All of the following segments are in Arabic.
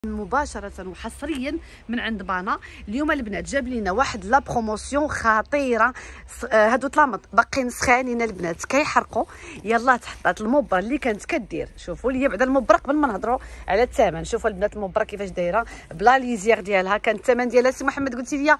مباشرة وحصريا من عند بانا. اليوم البنات جاب لينا واحد لا بروموسيون خطيره. هادو طلامط باقيين سخانين البنات كيحرقوا. يلا تحطات المبره اللي كانت كدير. شوفوا لي بعدا المبره قبل ما نهضروا على الثمن. شوفوا البنات المبره كيفاش دايره بلا ليزير ديالها. كان الثمن ديالها سي محمد قلتي لي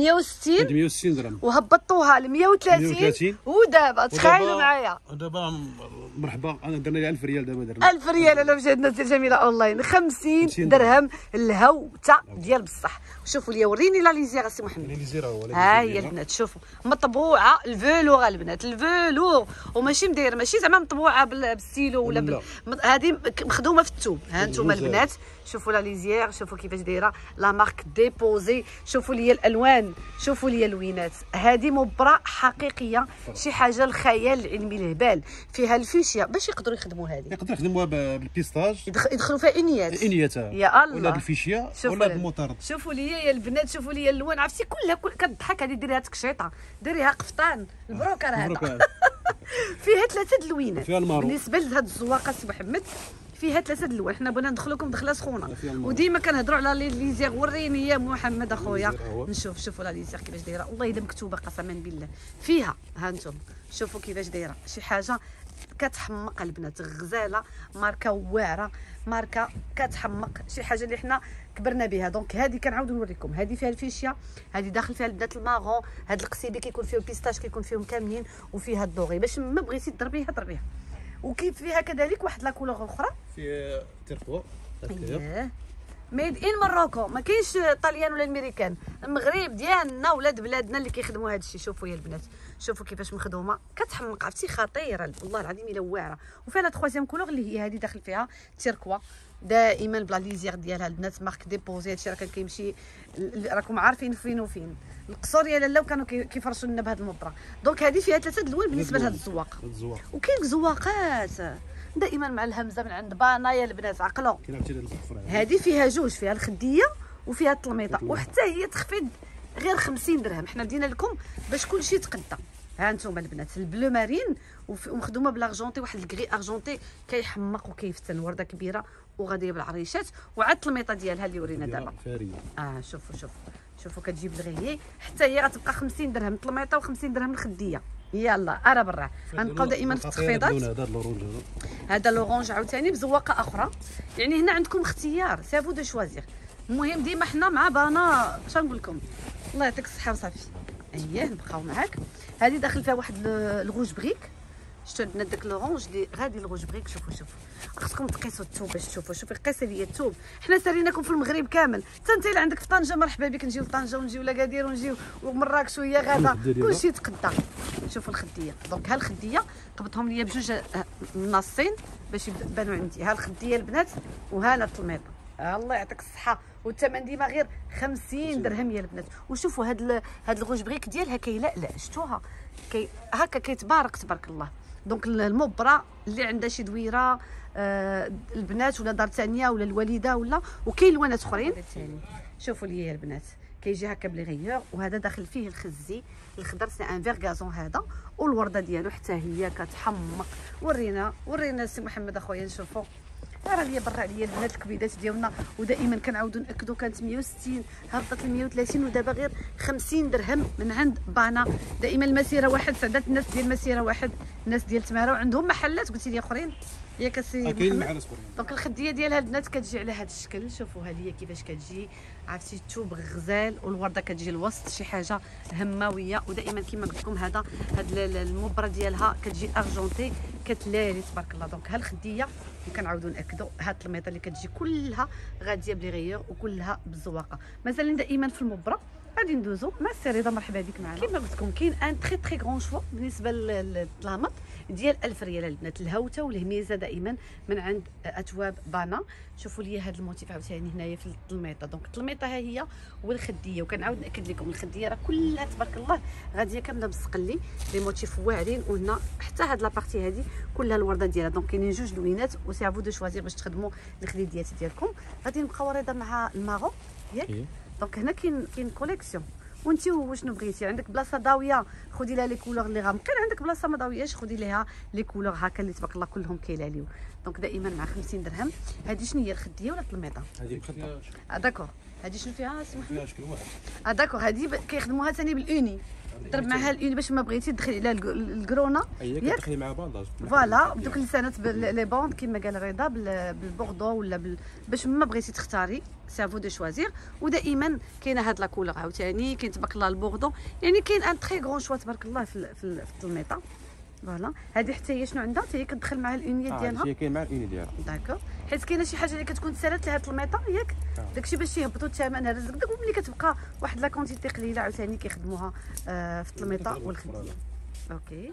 160 درهم وهبطوها ل 130 ودابا تخيلوا معايا. دابا مرحبا انا درنا لي 1000 ريال. دابا درنا 1000 ريال. انا مشات الناس ديال جميله اونلاين 50 درهم الهوته ديال بصح. شوفوا لي وريني لا ليزير سي محمد. ليزير هو ها هي البنات. شوفوا مطبوعه الفولور البنات الفولور وماشي مداير ماشي زعما مطبوعه بالستيلو ولا هذه مخدومه في الثوب. ها انتم البنات شوفوا لا ليزير. شوفوا كيفاش دايره لا مارك ديبوزي. شوفوا لي الالوان شوفوا لي اللوينات. هذه مبره حقيقيه شي حاجه الخيال العلمي الهبال. فيها الفيشيا باش يقدروا يخدموا هذه. يقدروا يخدموها بالبيستاج يدخلوا فيها انيات يا الله ولا الفيشيا ولا بالمطارد. شوفوا لي يا البنات شوفوا لي اللوان. عرفتي كلها كتضحك. هذه ديريها تكشيطه ديريها قفطان البروكر هذا. فيها ثلاثه اللوينات. فيها المارو. بالنسبه لهاد الزواقه سي محمد فيها ثلاثه الالوان. حنا بغينا ندخلوكم دخله سخونه وديما كنهضروا على ليزير. وريني يا محمد اخويا نشوف. شوفوا لا ليزير كيفاش دايره. والله الا مكتوبه قسما بالله فيها. ها انتم شوفوا كيفاش دايره. شي حاجه كتحمق البنات. غزاله ماركه واعره ماركه كتحمق. شي حاجه اللي حنا كبرنا بها. دونك هذه كنعاود نوريكم. هذه فيها الفيشيا. هذه داخل فيها البنات الماغون. هاد القصيبي كيكون فيه البيستاش كيكون فيهم كاملين. وفيها الدوغي باش ما بغيتي تضربيها ضربيها. وكيف فيها كذلك واحد لا كولور اخرى في تيركوا. ميد ان مروكو. ما كاينش طاليان ولا امريكان. المغرب ديالنا ولاد بلادنا اللي كيخدموا هذا الشيء. شوفوا يا البنات شوفوا كيفاش مخدومه كتحمق. عرفتي خطيره والله العظيم الا واعره. وفيها لا تخوازيام كولور اللي هي هذه داخل فيها تيركوا دائما بلا ليزير ديالها البنات مارك ديبوزي. هادشي راه كان كيمشي راكم عارفين فين وفين. القصور يا لاله وكانوا كيفرشوا لنا بهذه المبره. دونك هذه فيها ثلاثه الالوان بالنسبه لهذا الزواق. وكاين زواقات دائما مع الهمزه من عند بانا يا البنات. عقلوا هذه فيها جوج. فيها الخديه وفيها التلميطه وحتى هي تخفيض غير 50 درهم. حنا دينا لكم باش كلشي تقدى. ها انتم البنات البلو مارين ومخدومه بالارجونتي. واحد الكري ارجونتي كيحمق وكيفتن. ورده كبيره وغاديه بالعريشات وعاد التلميطه ديالها اللي ورينا دابا. شوفوا كتجيب الغيي حتى هي غتبقى 50 درهم التلميطه و50 درهم الخديه. يلا ارا برا. غنبقاو دائما في التخفيضات. هذا لورونج عاوتاني بزواقه اخرى. يعني هنا عندكم اختيار سافو دو شوازير. المهم ديما حنا مع بانا. اش نقول لكم الله يعطيك الصحه وصافي. اييه نبقاو معاك. هذه داخل فيها واحد الغوج بريك. شفتوا البنات داك لورونج اللي غادي الغوج بريك. شوفوا خصكم تقيسوا الثوب باش تشوفوا. شوفي قيسي لي الثوب. حنا ساريناكم في المغرب كامل. حتى انت اللي عندك في طنجه مرحبا بك. نجيو لطنجه ونجيو لاكادير ونجيو ومراكش وهي غادا كلشي تقدى. شوفوا الخديه. دونك ها الخديه قبضتهم ليا بجوج مناصين باش يبانوا عندي. ها الخديه البنات وها التلميطه. الله يعطيك الصحه. والثمن ديما غير 50 درهم يا البنات. وشوفوا هاد الغوج بريك ديالها كيلألأ. شفتوها هكا كيتبارك تبارك الله. دونك المبره اللي عندها شي دويره البنات ولا دار ثانيه ولا الوالده ولا وكاين لوانات اخرين ثاني. شوفوا لي يا البنات كيجي هكا بلي غيور. وهذا داخل فيه الخزي الخضر سي ان فيرغازون هذا. والورده ديالو حتى هي كتحمق. ورينا سي محمد اخويا نشوفوا. راه ليا برا عليا البنات الكبيدات ديالنا. ودائما كنعاودوا ناكدوا كانت 160 هبطت ل 130 ودابا غير 50 درهم من عند بانا. دائما المسيره واحد. سعدات الناس ديال المسيره واحد. الناس ديال تماره وعندهم محلات قلتي لي اخرين ياك سي محمد. دونك الخديه ديالها البنات كتجي على هذا الشكل. شوفوا هذه كيفاش كتجي. عرفتي الثوب غزال والورده كتجي الوسط شي حاجه هماويه. ودائما كما قلت لكم هاد المبره ديالها كتجي ارجونتي كتلالي تبارك الله. دونك ها الخديه وكنعاودوا ناكدوا هاد التلميطه اللي كتجي كلها غاديه بلي غيور وكلها بالزواقه. مازال دائما في المبره. غادي ندوزو مع السي رضا. مرحبا بك معنا. كما قلت لكم كاين ان تري غران شوا بالنسبه للطلامط ديال 1000 ريال البنات. الهوته والهميزه دائما من عند اثواب بانا. شوفوا لي هذا الموتيف عاوتاني هنايا في التلميطه. دونك التلميطه ها هي والخديه. وكنعاود ناكد لكم الخديه راه كلها تبارك الله غاديه كامله بالسقلي لي موتيف واعرين. وهنا حتى هاد لابارتي هذه كلها الورده ديالها. دونك كاينين جوج لوينات وسيافو دو شوازير باش تخدموا الخديديات ديالكم. غادي نبقاو رضا مع الماغون ياك. دونك هنا كاين كوليكسيون وانت وشنو بغيتي. عندك بلاصه ضاويه خدي لها لي كولور اللي غامقين، عندك بلاصه ما ضاوياش خدي لها لي كولور هكا اللي تبارك الله كلهم كيلاليو. دونك دائما مع 50 درهم. هذه شنو هي الخديه ولا الطلميطه؟ هذه مخطه. داكور. هذه شنو فيها سي محمد؟ فيها شكل واحد. داكور. هذه كيخدموها ثاني بالأوني، ضرب معها الأوني باش ما بغيتي تدخلي على الكرونه ياك تدخلي معها بانداج فوالا بدوك اللسانات لي بوند كيما قال رضا بالبوردو ولا باش ما بغيتي تختاري سافو دو شوازير. ودائما كاينه هاد لا كولور عاوتاني كاين تبارك الله البوردو، يعني كاين ان تري غون شوا تبارك الله في الطلميطه. فوالا هذه حتى هي شنو عندها حتى هي كتدخل مع الأونيات ديالها. هي كاين مع الأوني ديالها. داكور. حيت كاينه شي حاجه اللي كتكون سالات لها الطلميطه ياك داكشي باش يهبطوا الثمن هذا داك، وملي كتبقى واحد لا كونتيتي قليله عاوتاني كيخدموها في الطلميطه والخديه. اوكي.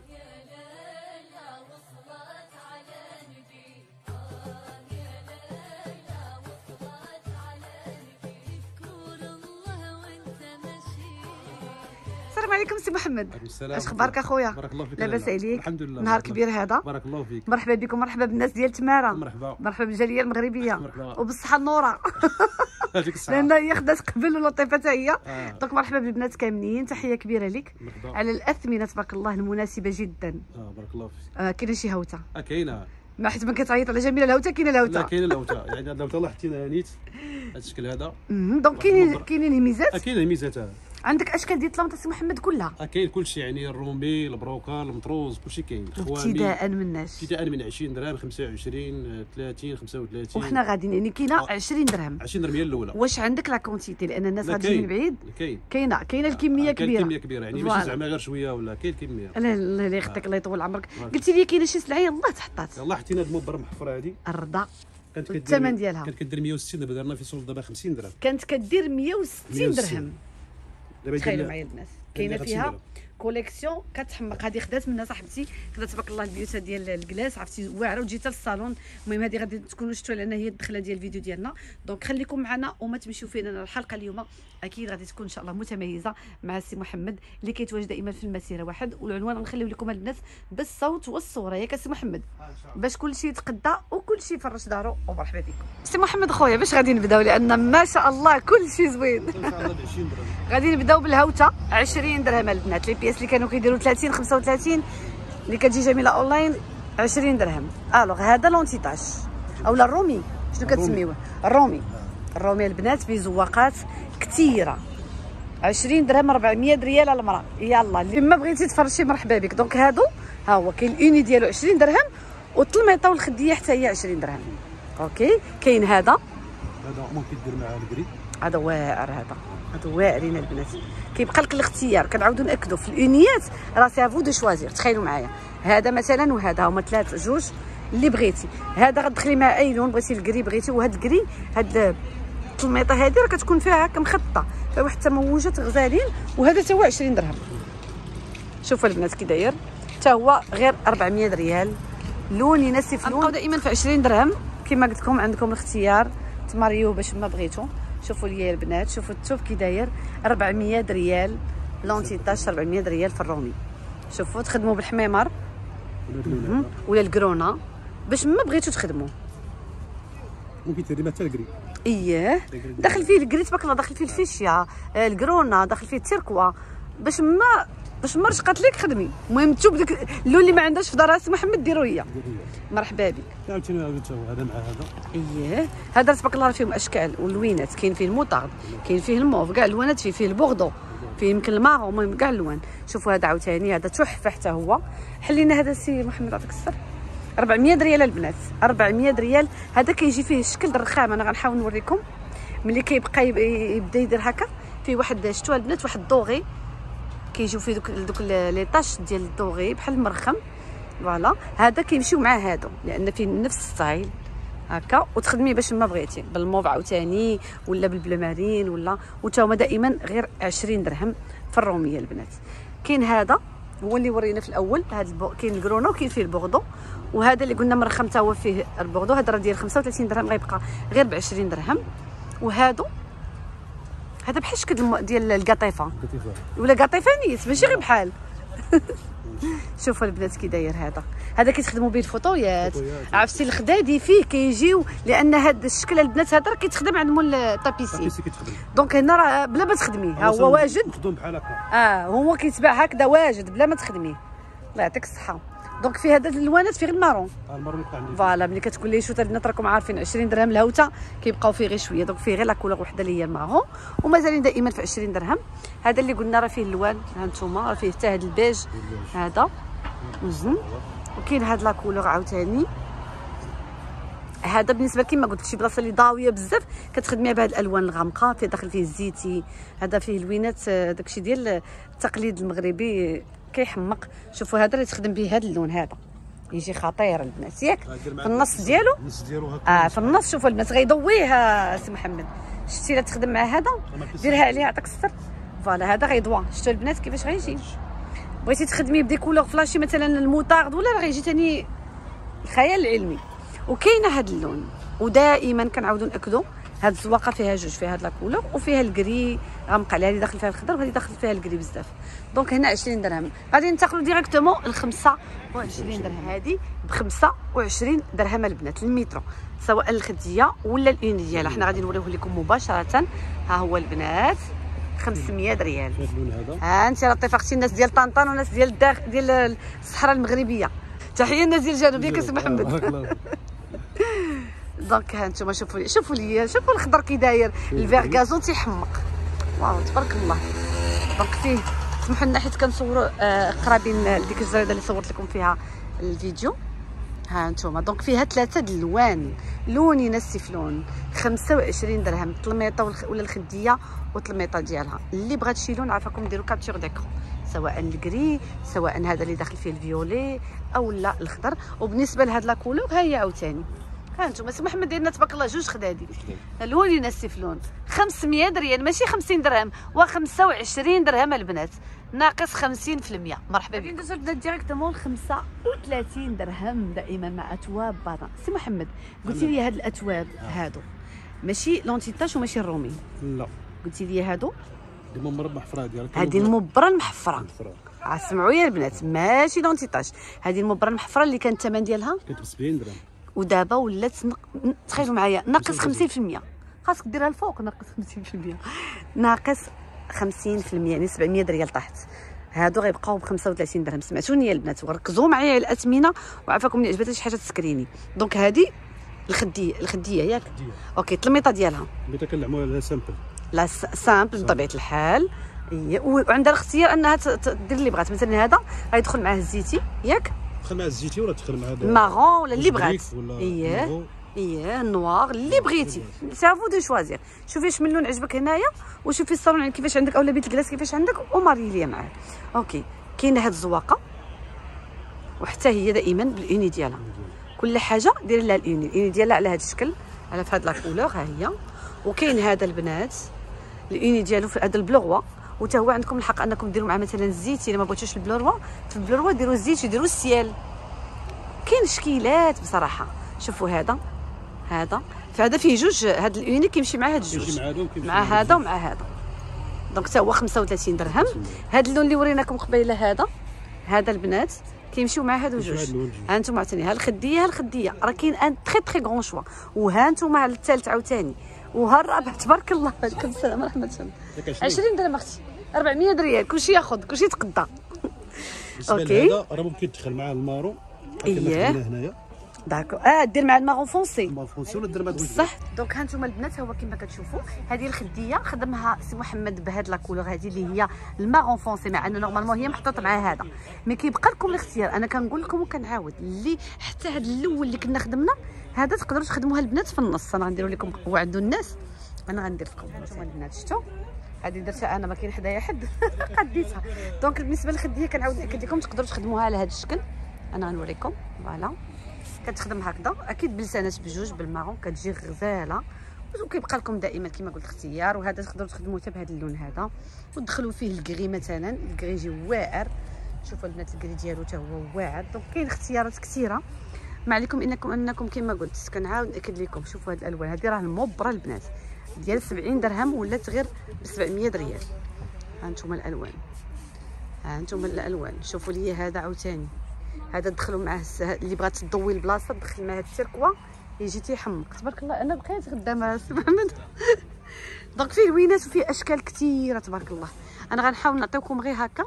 السلام عليكم سي محمد. اش اخبارك اخويا؟ بارك الله فيك. لاباس عليك؟ الحمد لله. نهار كبير هذا. بارك الله فيك. مرحبا بكم، مرحبا بالناس ديال تماره. مرحبا. مرحبا بالجاليه المغربيه. مرحبا. وبالصحه النوره. هذيك الصحه. لان هي خدات قبل واللطيفه حتى هي. دونك مرحبا بالبنات كاملين، تحيه كبيره لك. مرحبا. على الاثمنه تبارك الله المناسبه جدا. بارك الله فيك. كاينه شي هوته. كاينه. ما حيت ما كتعيط على جميله الهوته كاينه الهوته. لا كاينه الهوته، يعني هاد الهوته الله حطينا نيت هاد الشكل هذا. دونك كاينين الميزات. كاينه الميزات. عندك اشكال ديال الطلمطه سي محمد كلها. كاين كلشي، يعني الرومي البروكا المطروز كلشي كاين. ابتداء مناش. ابتداء من 20 درهم 25 30 35. وحنا غاديين يعني كاينه 20 درهم. 20 درهم هي الاولى. واش عندك لا كونتيتي لان الناس غادي من بعيد؟ كاينه الكميه كبيره. كاين كميه كبيره، يعني ماشي زعما غير شويه ولا كاين كميه. الله يخطيك الله يطول عمرك. قلتي لي كاينه شي سلعه يلاه تحطات. يلاه حطينا هاد المبره المحفره هذه الرضا. كانت الثمن ديالها كانت كدير 160، دابا درنا في سول دابا 50 درهم. كانت كدير 160 درهم. تخيلوا معايا البنات كاينه فيها كوليكسيون كتحمق. هذه خدات منها صاحبتي، خدات تبارك الله البيوت ديال الكلاس عرفتي واعره وجيتها للصالون. المهم هذه غادي تكونوا شفتوها لان هي الدخله ديال الفيديو ديالنا. دونك خليكم معنا وما تمشيو فينا. الحلقه اليوم اكيد غادي تكون ان شاء الله متميزه مع السي محمد اللي كيتواجد دائما في المسيره واحد. والعنوان غنخليو لكم البنات بالصوت والصوره ياك السي محمد باش كلشي يتقدى وكلشي يفرش دارو. ومرحبا بكم سي محمد خويا. باش غادي نبداو لان ما شاء الله كلشي زوين. غادي نبداو بالهوته 20 درهم البنات. لي بياس اللي كانوا كيديروا 30 35 اللي كتجي جميله اونلاين 20 درهم. الوغ هذا لونتيتاج اولا الرومي شنو كتسميوه؟ الرومي البنات فيه زواقات كثيره. 20 درهم 400 ريال على المراه. يلا اللي ما بغيتي تفرشي مرحبا بك. دونك هادو ها هو كاين الاوني ديالو 20 درهم والطلميطه والخديه حتى هي 20 درهم. اوكي. كاين هذا ممكن دير معاه الكري. هذا واعر. هادو واعرين البنات. كيبقى لك الاختيار. كنعاودو ناكدوا في الاونيات راه سافو دو شوازير. تخيلوا معايا هذا مثلا وهذا هما جوج اللي بغيتي. هذا غتدخلي مع اي لون بغيتي الكري بغيتي. وهاد الكري هاد الطلميطه هذه راه كتكون فيها هكا مخططه فيها واحد التموجات غزالين. وهذا حتى هو 20 درهم. شوفوا البنات كي داير حتى هو غير 400 ريال. لون يناسب لون. نبقاو دائما في 20 درهم كما قلت لكم. عندكم الاختيار تماريو باش ما بغيتو. شوفوا لي البنات شوفوا كي داير 400 ريال لونتيتاج 400 ريال في الرومي. شوفوا تخدموا بالحميمر ولا الكرونا باش ما بغيتو تخدموا. ممكن تديري حتى الكري. اييه داخل فيه الكري تبارك الله. داخل فيه الفيشيا الكرونا داخل فيه التيركوا باش ما رشقات لك خدمي. المهم تشوف داك اللون اللي ما عندهاش في دار سي محمد ديروا هي. مرحبا بك. عاوتاني هذا مع هذا. اييه هذا تبارك الله فيهم اشكال واللوينات. كاين فيه الموطارد كاين فيه الموف كاع الوانات فيه البوردو فيه يمكن الماغو المهم كاع الوان. شوفوا هذا عاوتاني هذا تحفه حتى هو. حلينا هذا سي محمد يعطيك الصر 400 ريال البنات. 400 ريال. هذا كيجي فيه الشكل الرخام. انا غنحاول نوريكم ملي كيبقى يبدا يدير هكا فيه واحد شتوها البنات واحد الدوغي كيجيو فيه دوك لي طاش ديال الدوغي بحال المرخم. فوالا هذا كيمشيو مع هادو لان فيه نفس الستايل هكا. وتخدمي باش ما بغيتي بالموف عاوتاني ولا بالبلو مارين ولا. وتا هما دائما غير 20 درهم في الروميه البنات. كاين هذا هو اللي ورينا في الاول. هذا كاين الكرونا وكاين فيه البوردو. وهذا اللي قلنا مرخم تا هو فيه البوردو. هذا راه ديال 35 درهم غيبقى غير ب 20 درهم. وهادو هذا بحال الشكل ديال القطيفه ولا قطيفه نيت ماشي غير بحال. شوفوا البنات كي داير هذا كيتخدموا به الفوطويات. عرفتي الخدادي فيه كيجيو، لان هذا الشكل البنات هذا راه كيتخدم عند مول الطابيسي. دونك هنا راه بلا ما تخدميه، ها هو واجد مخدوم بحال هكا. هو كيتباع هكذا واجد بلا ما تخدميه. الله يعطيك الصحه. دونك فيه هذا الالوانات، فيه غير المارون. المارون تاع عندي فوالا. ملي كتقول لي شوت البنات راكم عارفين 20 درهم الهوته كيبقاو فيه غير شويه. دونك فيه غير لا كولور وحده اللي هي المارون، ومازالين دائما في 20 درهم. هذا اللي قلنا راه فيه اللوان، ها نتوما راه فيه حتى هذا البيج هذا مزن، وكاين هاد لا كولور عاوتاني. هذا بالنسبه كيما قلت شي بلاصه اللي ضاويه بزاف كتخدميها بهاد الالوان الغامقه، فيه داخل فيه الزيتي، هذا فيه لوينات داكشي ديال التقليد المغربي كيحمق. شوفوا هذا اللي تخدم به هذا اللون، هذا يجي خطير البنات ياك في النص ديالو. هكا في النص. شوفوا البنات غيضويه سي محمد. شتي لا تخدم مع هذا ديرها عليه يعطيك الستر. فوالا هذا غيضوى. شفتوا البنات كيفاش غيجي؟ بغيتي تخدميه بدي كولور فلاشي مثلا الموطارد ولا راه غيجي ثاني الخيال العلمي. وكاينه هذا اللون، ودائما كنعاودوا ناكدوا هاد الزواقه فيها جوج، فيها هاد لا كولور وفيها الكري غامق عليها، اللي داخل فيها الخضر وهذه داخل فيها الكري بزاف. دونك هنا 20 درهم. غادي ننتقلوا ديريكتومون ل 25 درهم. هذه ب 25 درهم البنات المترو، سواء الخديه ولا الاوني ديالها. حنا غادي نوريوه لكم مباشره. ها هو البنات 500 ريال. ها انت راه طيفقتي الناس ديال طنطا وناس ديال الصحراء المغربيه. تحيه الناس ديال الجنوب ياك سي محمد. دونك ها انتم شوفوا لي الخضر كي داير، الفيغ غازون تيحمق. واو تبارك الله. دونك فيه سمحوا لنا حيت كنصوروا قرابين لديك الزريده اللي صورت لكم فيها الفيديو. ها انتم دونك فيها 3 د الالوان، لون ينسف لون. 25 درهم الطلميطه ولا الخديه والطلميطه ديالها. اللي بغات شي لون عافاكم ديروا كابتور ديكرون، سواء الكري سواء هذا اللي داخل فيه الفيولي او لا الخضر. وبالنسبه لهاد لا كولور ها هي عاوتاني. ها انتم سي محمد دايرنا تبارك الله جوج خدادي، اللون ينسف لون. 500 ريال ماشي 50 درهم، و25 درهم البنات، ناقص 50%. مرحبا بكم. ندوزو البنات ديريكتومون ل 35 درهم دائما مع اثواب باطا. سي محمد قلتي لي هاد الاثواب هادو ماشي لونتيتاش وماشي الرومي؟ لا قلتي لي هادو المبره المحفره ديالك. هذه المبره المحفره. سمعوا يا البنات ماشي لونتيتاش، هذه المبره المحفره اللي كان الثمن ديالها كانت ب 70 درهم ودابا ولات تخيلوا معايا ناقص 50%. خاصك ديرها الفوق ناقص 50%. ناقص 50% يعني 700 ريال طاحت. هادو غيبقاو ب 35 درهم. سمعتوني يا البنات وركزوا معايا على الاثمنه، وعافاكم ملي عجبتها شي حاجه تسكريني. دونك هذه الخديه ياك اوكي. التلميطه ديالها التلميطه كنعملوها على سامبل، لا سامبل بطبيعه الحال. وعندها الاختيار انها دير اللي بغات. مثلا هذا غيدخل معاه الزيتي ياك، تدخل مع الزيتي ولا تدخل مع المارون ولا اللي بغات. اييه النوار اللي بغيتي، سافو دو شوازير. شوفي اش من لون عجبك هنايا، وشوفي الصالون كيفاش عندك اولا بيت الكلاس كيفاش عندك، وماري ليا معاه. اوكي كاينه هاد الزواقه وحتى هي دائما بالاوني ديالها. كل حاجه دير لها الاوني ديالها على هذا الشكل، على في هاد لا كولور ها هي. وكاين هذا البنات الاوني ديالو في هذا البلوغوا، وتا هو عندكم الحق انكم ديروا معاه مثلا الزيتي. الا ما بغيتوش البلوروا، في البلوروا ديروا الزيتي ديروا السيال. كاين شكيلات بصراحه. شوفوا هذا فهذا فيه جوج. هذا الاوني كيمشي مع هاد الجوج، مع هذا ومع هذا. دونك حتى هو 35 درهم. هذا اللون اللي وريناكم قبيله هذا البنات كيمشيو مع هادو جوج. ها انتم عاوتاني ها الخديه راه كاين ان تري غون شوا. وها انتم على الثالث عاوتاني، وها الرابع تبارك الله. عليكم السلام ورحمه الله. 20 درهم اختي، 400 ريال كلشي ياخذ كلشي يتقضى. اوكي هذا راه ممكن تدخل معاه المارون. اييه هنايا داكو. دير مع المارون فونسي ولا دير مع صح. دونك ها انتم البنات هو كما كتشوفوا هذه الخديه خدمها سي محمد بهاد لا كولور هذه اللي هي المارون فونسي، مع انه نورمالمون هي محطوطه مع هذا. مي كيبقى لكم الاختيار. انا كنقول لكم وكنعاود اللي حتى هذا الاول اللي كنا خدمنا هذا تقدروا تخدموها البنات في النص. انا غنديروا لكم هو عنده الناس، انا غندير لكم. هانتوما البنات شفتوا هذه درتها انا، ما كاين حدايا حد قديتها. دونك بالنسبه للخديه كنعاود ناكد لكم تقدروا تخدموها على هذا الشكل. انا غنوريكم فوالا كتخدم هكذا اكيد بلسانات بجوج بالمارون كتجي غزاله. وكيبقى لكم دائما كما قلت اختيار. وهذا تقدروا تخدموه حتى بهذا اللون هذا، وتدخلوا فيه الكري مثلا. الكري يجي واعر. شوفوا البنات الكري ديالو حتى هو واعر. دونك كاين اختيارات كثيره. ما عليكم انكم كما قلت كنعاود ناكد لكم. شوفوا هذه الالوان هذه راه المبره البنات ديال 70 درهم ولات غير ب 700 ريال. ها انتم الالوان ها انتم الالوان. شوفوا لي هذا عاوتاني، هذا دخلوا معاه اللي بغات تضوي البلاصه دخل معاه التركوا يجي تيحمق. تبارك الله انا بقيت خدامه سي محمد. دونك فيه لوينات وفيه اشكال كثيره تبارك الله. انا غنحاول نعطيكم غير هكا،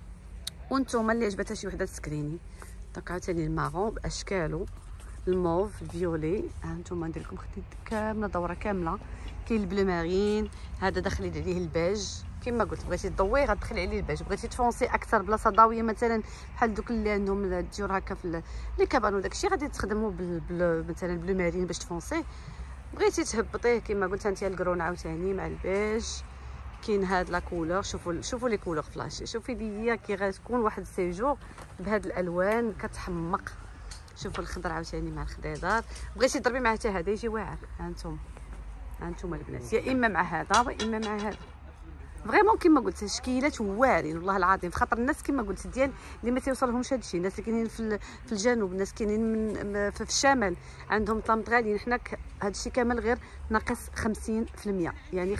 وانتم اللي عجبتها شي وحده تسكريني. دونك عاوتاني المارون باشكالو، الموف، الفيولي. ها انتم ندير لكم خديت كامله دوره كامله. كاين البلو مارين، هذا داخل عليه البيج كما قلت. بغيتي تضوي غتدخلي عليه البيج، بغيتي تفونسي اكثر بلاصه ضاويه مثلا بحال دوك اللي عندهم الديور هكا في لي كابانو داكشي غادي تخدموا مثلا البلو مارين باش تفونسيه. بغيتي تهبطيه كما قلت انت الكرون عاوتاني مع البيج. كاين هاد لا كولور، شوفوا لي كولور فلاش. شوفي لي هي كي غتكون واحد السيجور بهاد الالوان كتحمق. شوفوا الخضر عاوتاني مع الخضيضار. بغيتي تضربي معاه حتى هذا يجي واعر. ها انتم البنات، يا اما مع هذا واما مع هذا. فريمون كما قلت تشكيلات واعرين والله العظيم. في خاطر الناس كما قلت ديال اللي ما تيوصلهمش هادشي، الناس اللي كاينين في الجنوب، الناس كاينين في الشمال عندهم طامط غاليين. حنا هادشي كامل غير ناقص 50%، يعني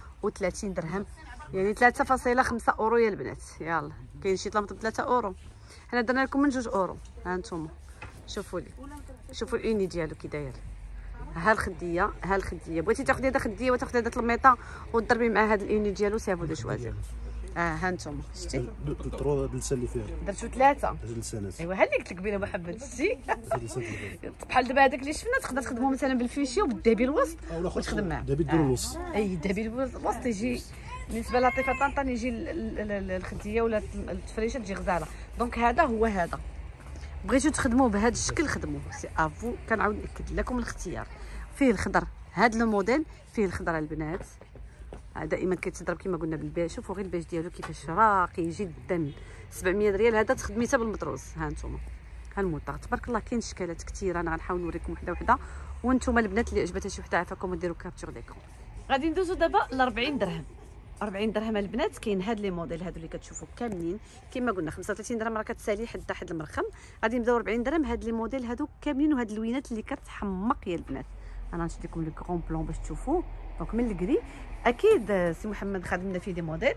35 درهم، يعني 3.5 اورو يا البنات. يلا كاين شي طامط ب 3 اورو، حنا درنا لكم من 2 اورو. ها انتم شوفوا لي، شوفوا الاني ديالو كي داير. ها الخديه، ها الخديه. بغيتي تاخدي هذا خديه وتاخدي هذا الميطه وتضربي مع هذا الاني ديالو سافو دو شوازير. ها انتم شتي 3 جلسات اللي فيها درتو 3 جلسات. ايوا ها اللي قلت لك بينا محمد شتي. بحال دابا هذاك اللي شفنا تقدر تخدمو مثلا بالفيشي وبالدابي الوسط وتخدم معاه. دابي دير الوسط. اي دابي الوسط يجي بالنسبه لطيفه طنطان يجي الخديه ولا التفريشه تجي غزاله. دونك هذا هو هذا. بغيتو تخدموه بهذا الشكل خدموه، سي افو. كنعاود ناكد لكم الاختيار. فيه الخضر هذا الموديل، فيه الخضر البنات دائما كيتضرب كما قلنا بالبيج. شوفوا غير البيج ديالو كيفاش راقي جدا. 700 ريال هذا تخدميته بالمطروز. ها انتم ها الموطا تبارك الله. كاين اشكالات كثيره، انا غنحاول نوريكم وحده وحده، وانتم البنات اللي عجبتها شي وحده عافاكم وديروا كابتور ديكرون. غادي ندوزو دابا ل 40 درهم. 40 درهم البنات. كاين هاد لي موديل هادو اللي كتشوفوا كاملين كما قلنا 35 درهم راه كتسالي حد المرخم. غادي نبداو 40 درهم. هاد لي موديل هادو كاملين وهاد اللوينات اللي كتحمق يا البنات. انا نشد لكم لو كرون بلون باش تشوفوا. دونك من الكري اكيد سي محمد خادمنا فيه دي موديل.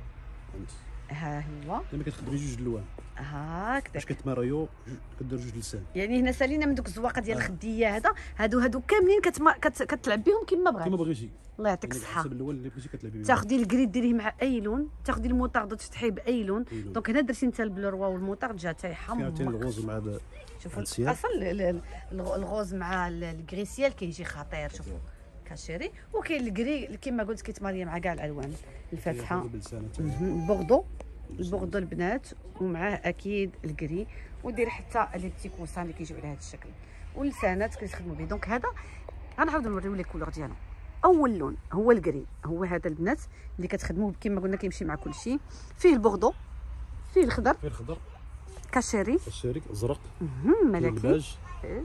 ها هو دابا كتخدمي جوج الالوان هكذا باش كتماريو كدير جوج لسان. يعني هنا سالينا من دوك الزواقه ديال الخديه. هذا هادو كاملين كتلعب بهم كما بغيتي. الله يعطيك الصحه. حسب اللون اللي بغيتي كتلعبي به. تاخدي الكري ديريه مع اي لون، تاخدي الموطارد وتفتحيه باي لون. دونك هنا درتي انت البلو روا والموطارد جا تيحمق. عاوتاني الغوز مع هذا. شوفوا اصلا الغوز مع الكريسيال كيجي خطير. شوفوا كاشيري. وكاين الكري كما قلت كيتماريا مع كاع الالوان الفاتحه. البوردو البنات ومعاه اكيد الكري. ودير حتى لي بتي كوسان اللي كيجيو على هذا الشكل واللسانات كيخدموا به. دونك هذا غنعاودو نوريو لي كولور ديالو. اول لون هو الكري، هو هذا البنات اللي كتخدموه كما قلنا كيمشي مع كل شيء. فيه البوردو، فيه الخضر، كاشيري ازرق، ملكي، الباج،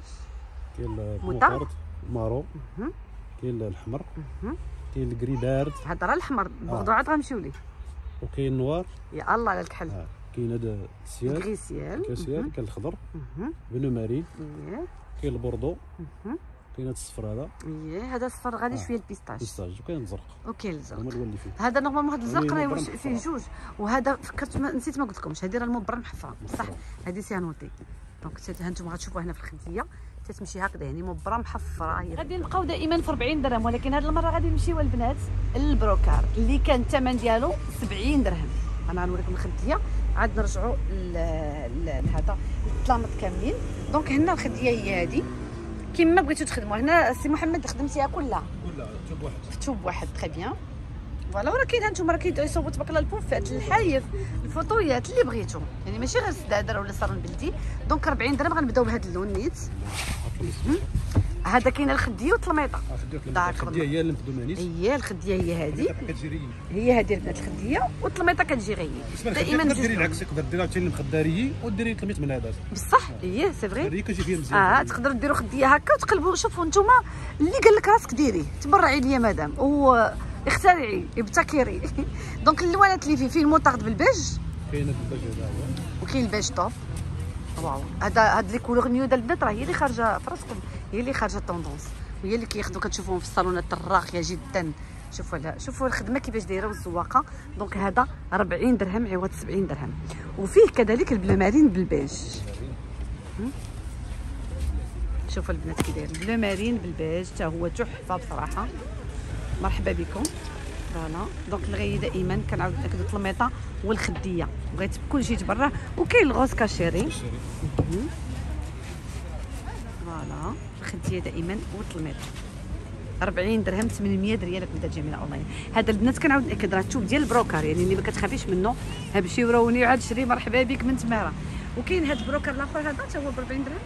كاين الموطارد مارو، كاين الحمر، كاين الكري بارد. هذا راه الحمر. البوردو عاد غنمشيو ليه. وكاين النوار. يا الله على الكحل. كاين هذا السيال، كاين الخضر، بلو مارين، كاين البوردو، كاين هذا الصفر هذا الصفر غادي شويه البيستاش. وكاين الزرق. وكاين الزرق. هما اللي فيه. هذا نورمالمون هذا الزرق راه فيه جوج. وهذا فكرت نسيت ما قلت لكمش هذه راه المبرم محفره بصح هذه سيانوتي. دونك ها انتم غتشوفوا هنا في الخديه تتمشي هكذا يعني مبرم محفره. غادي نبقاو دائما في 40 درهم، ولكن هذه المره غادي نمشيو البنات للبروكار اللي كان الثمن ديالو 70 درهم. انا غنوريكم الخديه عاد نرجعوا لهذا الطلامط كاملين. دونك هنا الخديه هي هذه كيما بغيتو تخدموا. هنا سي محمد خدمتيها كلها توب واحد. توب واحد تري بيان. فوالا وراه كاين هانتوما راه كيصوبوا تبارك الله البوفات الحايف الفوطويات اللي بغيتو، يعني ماشي غير السدادر ولا صالون بلدي. دونك 40 درهم غنبداو بهذا اللون نيت. هذا كاين الخديه والطلميطه. الخديه هي اللي مخدومه هي الخديه هي هذه. هي هذه البنات الخديه والطلميطه كتجي غير دائما ديري العكس. تقدر ديرها عاوتاني المخداريه وديري طلميط من هذا. بصح هي سي فري. هي كتجي فيها مزيان. تقدروا ديروا خديه هكا وتقلبوا. شوفوا نتوما اللي قال لك راسك ديري تبرعي ليا مدام اخترعي ابتكري. دونك اللوانات اللي فيه الموطارد بالبيج. كاين البيج هذا هو. وكاين البيج طوب. واو هاد لي كولور نيو ديال البنات راه هي اللي خارجه في راسكم، هي اللي خارجه طوندونس، وهي اللي كياخذوا كتشوفوهم في الصالونات الراقيه جدا شوفوا الخدمه كيفاش دايره والزواقه. دونك هذا 40 درهم عوض 70 درهم. وفيه كذلك البلو مارين بالبيج. شوفوا البنات كي داير البلو مارين بالبيج حتى هو تحفه بصراحه. مرحبا بكم. فوالا دونك الغي دائما كنعاود ناكدوا الطلميطه والخديه، بغيت كلشي تبرع. وكاين الغوز كاشيري. فوالا الخديه دائما والطلميطه 40 درهم 800 ريال كنت جميله اونلاين. هذا البنات كنعاود ناكد راه تشوف ديال البروكر، يعني اللي ما كتخافيش منه ها بشي وروني وعاد شري مرحبا بك من تماره. وكاين هذا البروكر الاخر هذا حتى هو ب 40 درهم.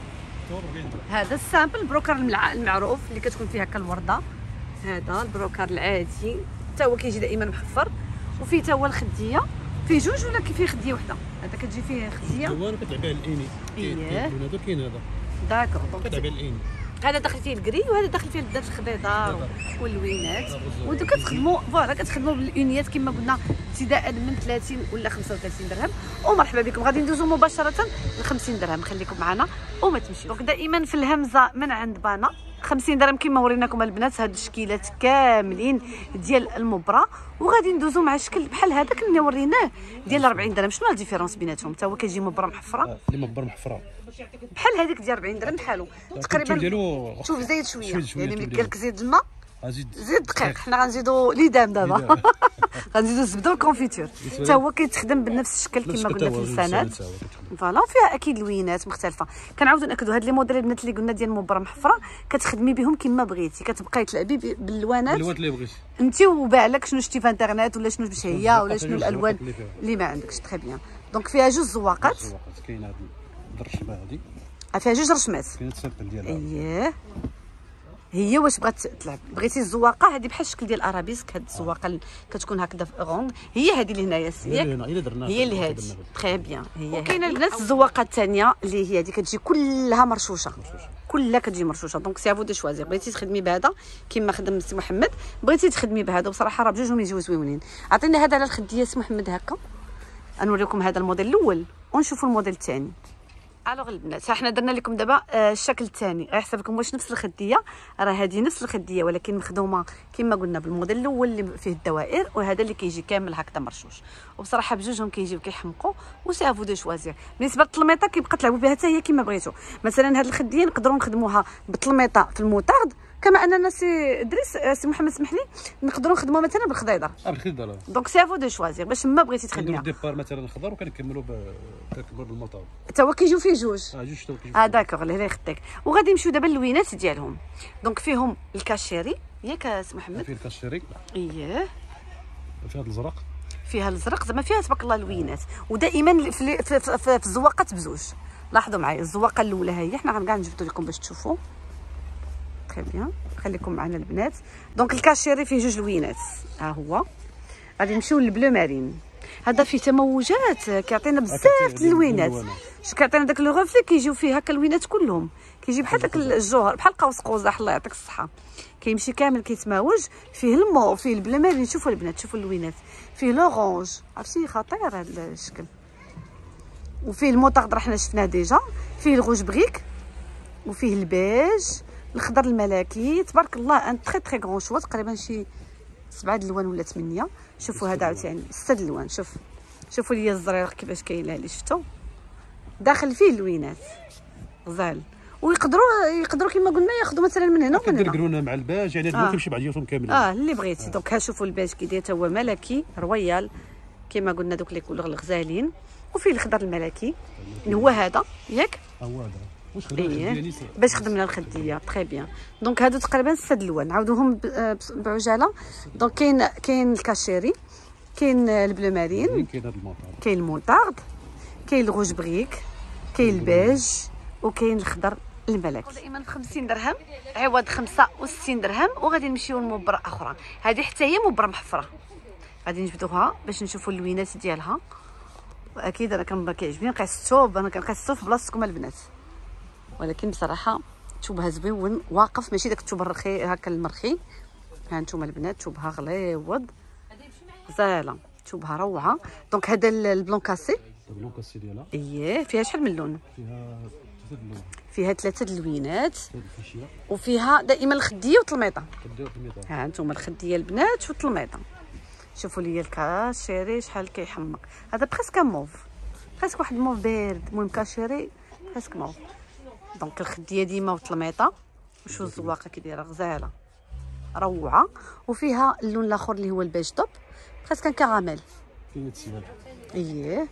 هذا السامبل البروكر المعروف اللي كتكون فيه هكا الورده. هذا البروكر العادي حتى هو كيجي دائما محفر. وفيه حتى هو الخديه، فيه جوج ولا فيه خديه وحده؟ هذا كتجي فيه خديه هو كتلعب على الايني. هذا كاين هذا داكور. دونك كتلعب على الايني. هذا داخل فيه الكري وهذا داخل فيه البنات الخضيضه واللوينات. وانتم كتخدموا فوالا كتخدموا باليونيات كما قلنا ابتداء من 30 ولا 35 درهم. ومرحبا بكم. غادي ندوزو مباشره ل 50 درهم. خليكم معنا وما تمشيوش. دونك دائما في الهمزه من عند بانا 50 درهم كما وريناكم البنات. هاد الشكيلات كاملين ديال المبرة. وغادي ندوزو مع الشكل بحال هذاك اللي وريناه ديال 40 درهم. شنو الديفيرونس بيناتهم؟ حتى هو كيجي مبرة محفره اللي مبرة محفره بحال هذيك ديال 40 درهم بحالو تقريبا. شوف زايد شويه يعني ملي قالك زيد الماء زيد دقيق. حنا غنزيدو ليدام دابا غنزيدو الزبده والكونفيتور. حتى هو كيتخدم بنفس الشكل كما قلنا في اللسانات. فوالا وفيها اكيد لوينات مختلفه. كنعاودو ناكدوا هاد لي موديل البنات اللي قلنا ديال المبره محفره كتخدمي بهم كما بغيتي، كتبقاي تلعبي بالالوانات اللي بغيتي انت وبالك شنو شتي في انترنت ولا شنو باش هي ولا شنو الالوان اللي ما عندكش. تري بيان. دونك فيها جوج زواقات. كاين هاد الرشمه هادي فيها جوج رشمات. كاين السامبل ديالها. اييه هي واش بغات تلعب. بغيتي الزواقه هذه بحال الشكل ديال الارابيسك. هاد الزواقه اللي كتكون هكذا غوند هي هذه اللي هنايا ياك هي اللي هذه تري بيان. هي وكاينه البنات الزواقه الثانيه اللي هي هذه كتجي كلها مرشوشه، كلها كتجي مرشوشه. دونك سي افو دو شوازير. بغيتي تخدمي بهذا كما خدم سي محمد، بغيتي تخدمي بهذا بصراحه راه بجوجهم يجيو زوينين. عطينا هذا على الخديه سي محمد هكا. نوريكم هذا الموديل الاول ونشوفوا الموديل الثاني. الوغ البنات حنا درنا لكم دابا الشكل الثاني. غيحسب لكم واش نفس الخديه. راه هذه نفس الخديه ولكن مخدومه كما قلنا بالموديل الاول اللي فيه الدوائر، وهذا اللي كيجي كامل هكذا مرشوش. وبصراحه بجوجهم كيجيو كيحمقوا وسي افو دو شوازير. بالنسبه للطلميطه كيبقى تلعبوا بها حتى هي كما بغيتوا. مثلا هذه الخديه نقدروا نخدموها بالطلميطه في الموطارد كما اننا سي ادريس سي محمد سمح لي نقدروا نخدموها مثلا بالخضيضر. بالخضيضر. دونك سي افو دو شوازير باش ما بغيتي تخدميها. ديبار مثلا خضر وكنكملوا بالموطارد. حتى هو كيجيو فيه جوج. جوج تو كيجيو. داكوغ الله يخطيك. وغادي نمشيو دابا للوينات ديالهم. دونك فيهم الكاشيري ياك سي محمد. فيه الكاشيري. اييه فيها الازرق. فيها الازرق زعما فيها تبارك الله الوينات. ودائما في الزواقات بزوج. لاحظوا معايا الزواقه الاولى هي حنا كاع نجبدوا لكم باش تشوفوا. تري بيان. خليكم معنا البنات. دونك الكاشيري فيه جوج لوينات. ها هو. غادي نمشيو للبلو مارين. هذا فيه تموجات كيعطينا بزاف د اللوينات. شو كيعطينا داك لو غوفلي كيجيو فيه هكا اللوينات كلهم. كيجي بحال داك الجوهر بحال قوس قزح الله يعطيك الصحه. كيمشي كامل كيتماوج. فيه المو فيه البلو مارين. شوفوا البنات شوفوا اللوينات. فيه لورانج عرفتي خطير هذا الشكل. وفيه الموطارد راه حنا شفناه ديجا. فيه الغوج بريك وفيه البيج الخضر الملكي. تبارك الله ان تري تري غون شوا تقريبا شي 7 الوان ولا 8. شوفوا هذا عاوتاني 6 الوان. شوفوا لي الزرير كيفاش كاينه اللي شفتوا داخل فيه اللوينات غزال. ويقدروا كما قلنا ياخذوا مثلا من هنا ومن هنا كنديرونا مع الباج يعني اللي كيمشي بعضياتهم كاملين. اللي بغيتي. دونك ها شوفوا الباج كي داير هو ملكي رويال كما قلنا دوك لي كولور الغزالين. وفيه الخضر الملكي اللي هو هذا ياك. هو هذا واش خدمنا باش خدمنا الخديه. تري بيان. دونك هادو تقريبا 6 الوان. نعاودوهم بعجاله. دونك كاين الكاشيري كاين البلو مارين كاين الموطارد كاين الغوج بريك كاين البيج وكاين الخضر الملكي. دائما ب 50 درهم عوض 65 درهم. وغادي نمشيو لمبره اخرى. هذه حتى هي مبره محفره. غادي نجبدوها باش نشوفوا اللوينات ديالها. واكيد انا كيعجبني نقيس الثوب. انا كنقيس الثوب في بلاصتكم البنات ولكن بصراحه ثوبها زوين واقف ماشي داك الثوب الرخي هكا المرخي. ها نتوما البنات ثوبها غليظ غزاله ثوبها روعه. دونك هذا البلون كاسي. البلون كاسي ديالها اييه فيها شحال من لون؟ فيها فيها 3 اللوينات وفيها دائما الخديه وطلميطه. ها انتم الخديه البنات والطلميطه. شوفوا لي الكاشيري شحال كيحمق. هذا بريسك موف، بريسك واحد موف بارد. المهم كاشيري بريسك موف. دونك الخديه ديما والطلميطه. وشو الزواقه كي دايره غزاله روعه. وفيها اللون الاخر اللي هو البيج توب بريسك كراميل. كاين السيال. اييه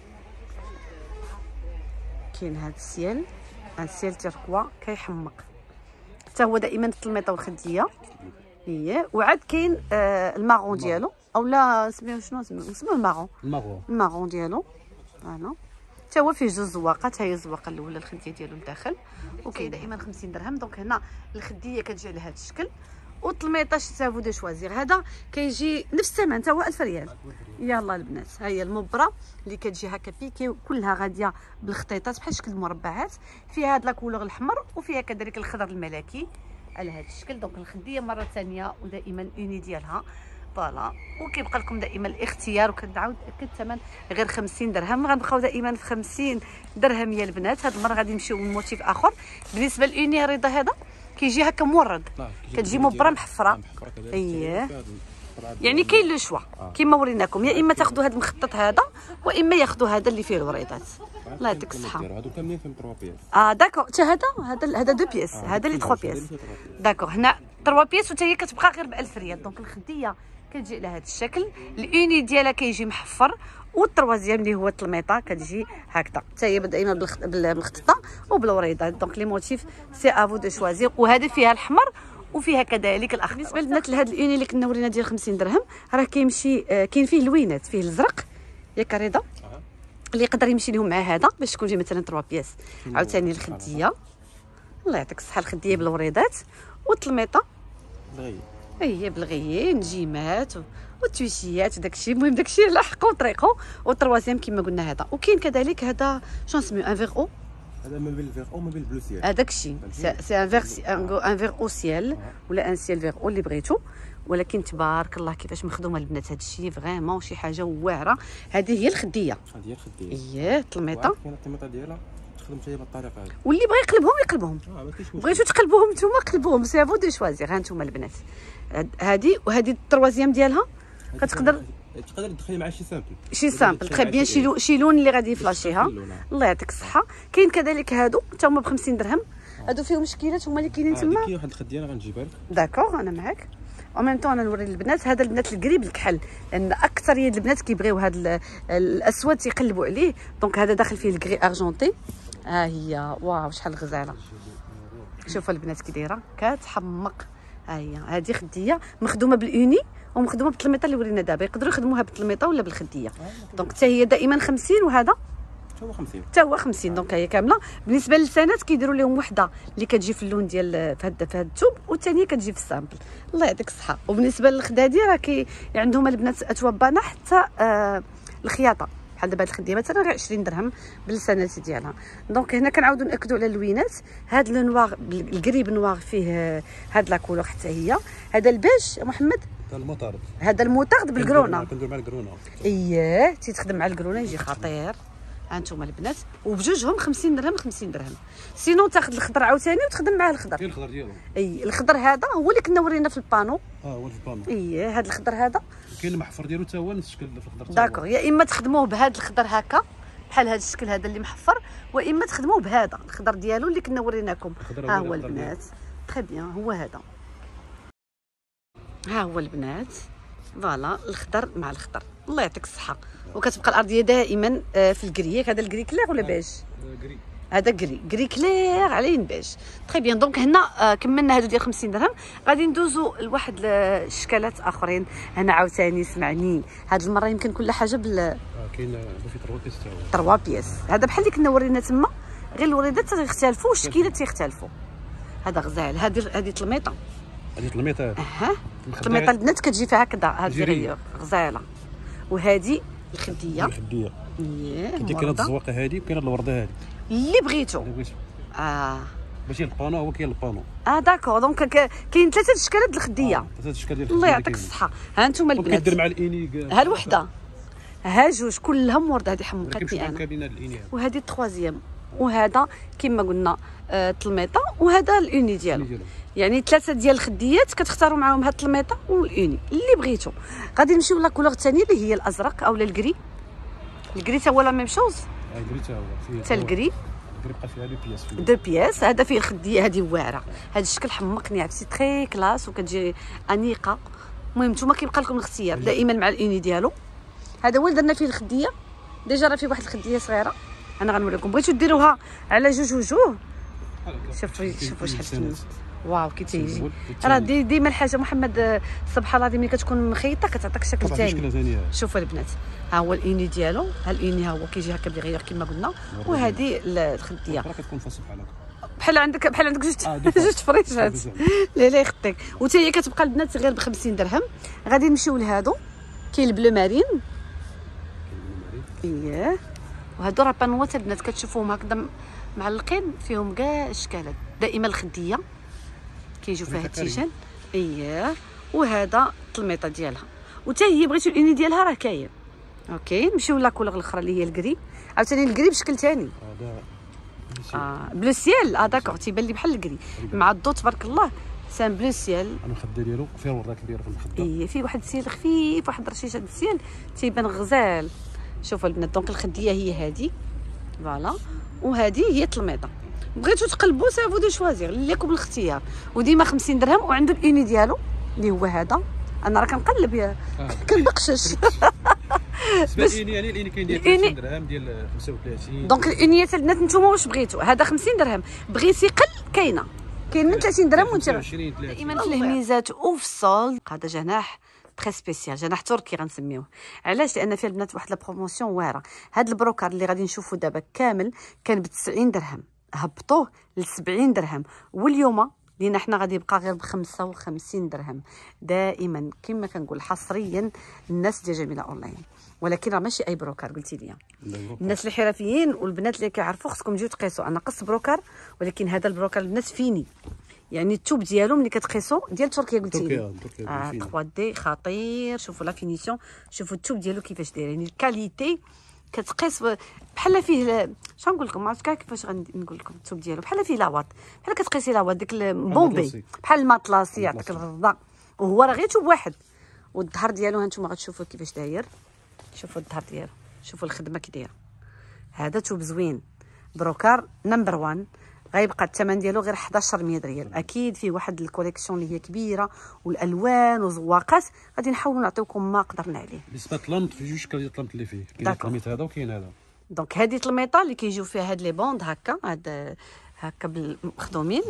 كاين هذا السيال، السيال تيركوا كيحمق. حتى هو دائما الطلميطه والخديه. اييه وعاد كاين الماغون ديالو اولا سميوه شنو سموه الماغون ديالو. فوالا حتى هو فيه جوج زواقات. ها هي الزواقه الاولى الخديه ديالو لداخل وكاين دائما 50 درهم. دونك هنا الخديه كتجي على هذا الشكل والطلميطه سافو دو شوازير هذا كيجي نفس الثمن حتى هو 1000 ريال. يلا البنات ها هي المبره اللي كتجي هكا بيكي كلها غاديه بالخطيطات بحال شكل المربعات. فيها هاد لاكولور الاحمر وفيها كذلك الخضر الملكي على هذا الشكل. دونك الخديه مره ثانيه ودائما اوني ديالها فوالا. وكيبقى لكم دائما الاختيار وكنعاود ناكد الثمن غير 50 درهم. غنبقاو دائما في 50 درهم يا البنات. هاد المره غادي نمشيو لموتيف اخر. بالنسبه للاوني رضا هذا كيجي هكا مورد، كتجي مبره محفره. اييه يعني كاين لو شوا كيما وريناكم، يا اما تاخذوا هذا المخطط هذا واما ياخذوا هذا اللي فيه الوريضات. الله يعطيك الصحه. هادو كاملين فيهم 3 بياس. داكور حتى هذا 2 بياس. هذا اللي 3 بياس. داكور هنا 3 بياس وتا هي كتبقى غير ب 1000 ريال. دونك الخديه كتجي على هذا الشكل. الاوني ديالها كيجي محفر والتروازيام اللي هو الطلميطه كتجي هكذا حتى هي دائما بالمخططه وبالوريضات. دونك لي موتيف سي افو دو شوازير. وهذه فيها الاحمر وفيها كذلك الاخضر. بالنسبه للبنات لهذا الاوني اللي كنا ورينا ديال 50 درهم راه كيمشي كاين فيه لوينات، فيه الازرق ياك رضا اللي يقدر يمشي لهم مع هذا باش تكون فيه مثلا 3 بياس. عاوتاني الخديه الله يعطيك الصحه الخديه بالوريضات والطلميطه هي بالغيي نجيمات والتويشيات وداكشي. المهم داكشي على حقه وطريقه. والتروازيام كما قلنا هذا. وكاين كذلك هذا شنو نسميو ان فيغ او. هذا ما بين الفيغ او ما بين البلو سيال. هذاك الشيء سي ان فيغ او سيال ولا ان سيال فيغ او اللي بغيتو. ولكن تبارك الله كيفاش مخدومه البنات هذا الشيء فريمون شي حاجه واعره. هذه هي الخديه. هذه هي الخديه. اييه الطلميطه. كاين الطلميطه ديالها تخدم حتى هي بالطريقه هذه. واللي بغى يقلبهم بغيتو تقلبوهم نتوما قلبوهم سافو دو شوازير. ها نتوما البنات هذه وهذه التروازيام ديالها كتقدر تدخلي مع شي سامبل تري بيان شي لون اللي غادي يفلاشيها. الله يعطيك الصحه. كاين كذلك هادو حتى هما ب 50 درهم. هادو فيهم مشكلات هما اللي كاينين تما. كاين واحد الخديه انا غنجيبها لك. داكوغ انا معاك. او ميم طون انا نوري للبنات هذا البنات القريب الكحل لان اكثريه البنات كيبغيو هذا الاسود تيقلبوا عليه. دونك هذا داخل فيه الكري ارجونتي. ها هي واو شحال غزاله. شوفوا البنات كي دايره كتحمق. ها هي هذه خديه مخدومه بالاوني ومخدومه بالطلميطه اللي ورينا دابا. يقدروا يخدموها بالطلميطه ولا بالخديه. دونك حتى هي دائما 50 وهذا حتى هو 50. دونك هي كامله. بالنسبه للسنات كيديروا لهم وحده اللي كتجي في اللون ديال في هذا الثوب والثانيه كتجي في السامبل. الله يعطيك الصحه. وبالنسبه للخدادي راه عندهم البنات اتوبانا حتى الخياطه بحال دابا هاد الخديه مثلا غير 20 درهم بالسنات ديالها. دونك هنا كنعاودوا ناكدوا على اللوينات. هاد لو نوار القريب نوار فيه هاد لا كولور حتى هي. هذا البيج محمد المطارد. هذا المطارد بالكرونا. كندير مع الكرونا. اييه تيتخدم مع الكرونا يجي خطير. ها انتم البنات وبجوجهم 50 درهم 50 درهم. سينو تاخذ الخضر عاوتاني وتخدم معاه الخضر. كاين الخضر ديالو. اي الخضر هذا هو اللي كنا ورينا في البانو. هو في البانو. اييه هذا الخضر هذا كاين المحفر ديالو حتى هو نفس الشكل في الخضر. داكوغ يا اما تخدموه بهذا الخضر هكا بحال هذا الشكل هذا اللي محفر واما تخدموه بهذا الخضر ديالو اللي كنا وريناكم. ها هو البنات تري بيان هو هذا. ها هو البنات فوالا الخضر مع الخضر. الله يعطيك الصحه. وكتبقى الارضيه دائما في الكريك. هذا الكري كلير ولا بيج؟ هذا كري كلير عليه بيج. طيب بيان. دونك هنا كملنا هادو ديال 50 درهم. غادي ندوزو لواحد الشكالات اخرين. هنا عاوتاني سمعني هاد المره يمكن كل حاجه كاين في 3 بيس حتى هو 3 بيس. هذا بحال اللي كنا ورينا تما غير الوريدات تيختلفوا والشكيلات تيختلفوا. هذا غزال. هذه طلميطه. هذه طلميطه. طلميطه البنات كتجي فيها هكذا هذه ريور غزاله. وهذه الخديه. الخديه. اييه كاين هاد الزواقه هذه وكاين الورده هذه اللي بغيتو. ماشي البانو هو كاين البانو. داكور. دونك كاين 3 اشكالات الخديه. 3 اشكال ديال الخديه. الله يعطيك الصحه. ها انتم البنات كدير مع الاني ها الوحده ها جوج كلها مورده. هذه حمقتني انا. كابينه الاني. وهذه التخوازيام وهذا كما قلنا التلميطه، وهذا الاوني ديالو. يعني 3 ديال الخديات كتختاروا معاهم هاد التلميطه والاوني اللي بغيتو. غادي نمشيو لا كولور الثانيه اللي هي الازرق اولا الكري. الكري تا هو لا ميم شوز. الكري تا هو حتى الكري بقى فيها دو بياس. هذا فيه الخديه هذه واعره، هذا الشكل حمقني عرفتي تري كلاس وكتجي انيقه. المهم نتوما كيبقى لكم الاختيار دائما مع الاوني ديالو. هذا هو اللي درنا فيه الخديه ديجا، راه فيه واحد الخديه صغيره انا غنوريكم. بغيتو ديروها على جوج وجوه، شوفوا شحال تما واو كي تيجي. راه ديما الحاجه محمد سبحان الله ملي كتكون مخيطه كتعطيك شكل ثاني. شوفوا البنات، ها هو الاوني ديالو، ها الاوني ها هو كيجي هكا بغير كما قلنا، وهذه الخديه كتكون فاصل بحال عندك جوج فريشات. لا يخطيك. وتا هي كتبقى البنات غير ب 50 درهم. غادي نمشيو لهادو، كاين البلو مارين. اييه، وهادو راه بانوات البنات كتشوفوهم هكذا معلقين فيهم كاع الاشكالات. دائما الخديه كيجيو فيها التيجان. اييه، وهذا التلميطه ديالها، وتا هي بغيتو الاوني ديالها راه كاين. اوكي نمشيو لا كولور الاخرى اللي هي الكري. عاوتاني الكري بشكل ثاني. بلو سيال. داكوغ تيبان لي بحال الكري مع الضو تبارك الله. سان بلو سيال. الخده ديالو فيه ورده كبيره في الخده. ايه فيه واحد السيال خفيف، واحد رشيشه د السيال تيبان غزال. شوفوا البنات، دونك الخديه هي هذه فوالا، وهذه هي التلميطه. بغيتو تقلبوا سافو دو شوازير اللي لكم الاختيار. وديما 50 درهم. وعنده الاوني ديالو اللي هو هذا. انا راه كنقلب يا كنبقشش. يعني الاوني كاين ديال 30 درهم ديال 35. دونك الاونيات البنات نتوما واش بغيتو. هذا 50 درهم، بغيتي قل كاين من 30 درهم وانت دائما في الهميزات وفي الصول. هذا جناح تري سبيسيال، جناح تركي غنسميوه. علاش؟ لان فيه البنات واحد لا بروموسيون واعره. هذا البروكار اللي غادي نشوفوا دابا كامل كان ب 90 درهم، هبطوه ل 70 درهم، واليوم لينا حنا غادي يبقى غير ب 55 درهم. دائما كما كنقول حصريا الناس ديال جميله اونلاين. ولكن راه ماشي اي بروكار قلتي لي. الناس اللي حرفيين والبنات اللي كيعرفوا خصكم تجيو تقيسوا. انا قص بروكار، ولكن هذا البروكار البنات فيني، يعني التوب ديالو ملي كتقيسو ديال تركيا قلتي لي 3 دي خطير. شوفوا لا فينيسيون، شوفوا التوب ديالو كيفاش داير، يعني الكاليتي كتقيس بحال فيه شنو نقول لكم، ما عرفتش كيفاش غنقول لكم. التوب ديالو بحال فيه لاواط، بحال كتقيسي لاواط ديك البومبي بحال الماطلاصي يعطيك الغرضه. وهو راه غير توب واحد. والظهر ديالو هانتوما غتشوفوا كيفاش داير. شوفوا الظهر ديالو، شوفوا الخدمه كي دايره. هذا توب زوين، بروكار نمبر 1. غيبقى الثمن ديالو غير 1100 ريال. اكيد فيه واحد الكوليكسيون اللي هي كبيره والالوان وزواقات، غادي نحاولوا نعطيوكم ما قدرنا عليه. بالنسبه للطلمط في جوج كاين الطلمط اللي فيه، كاين الطلميط هذا وكاين هذا. دونك هذه طلميطه اللي كيجيو فيها هاد لي بوند هكا، هاد هكا بالمخدومين.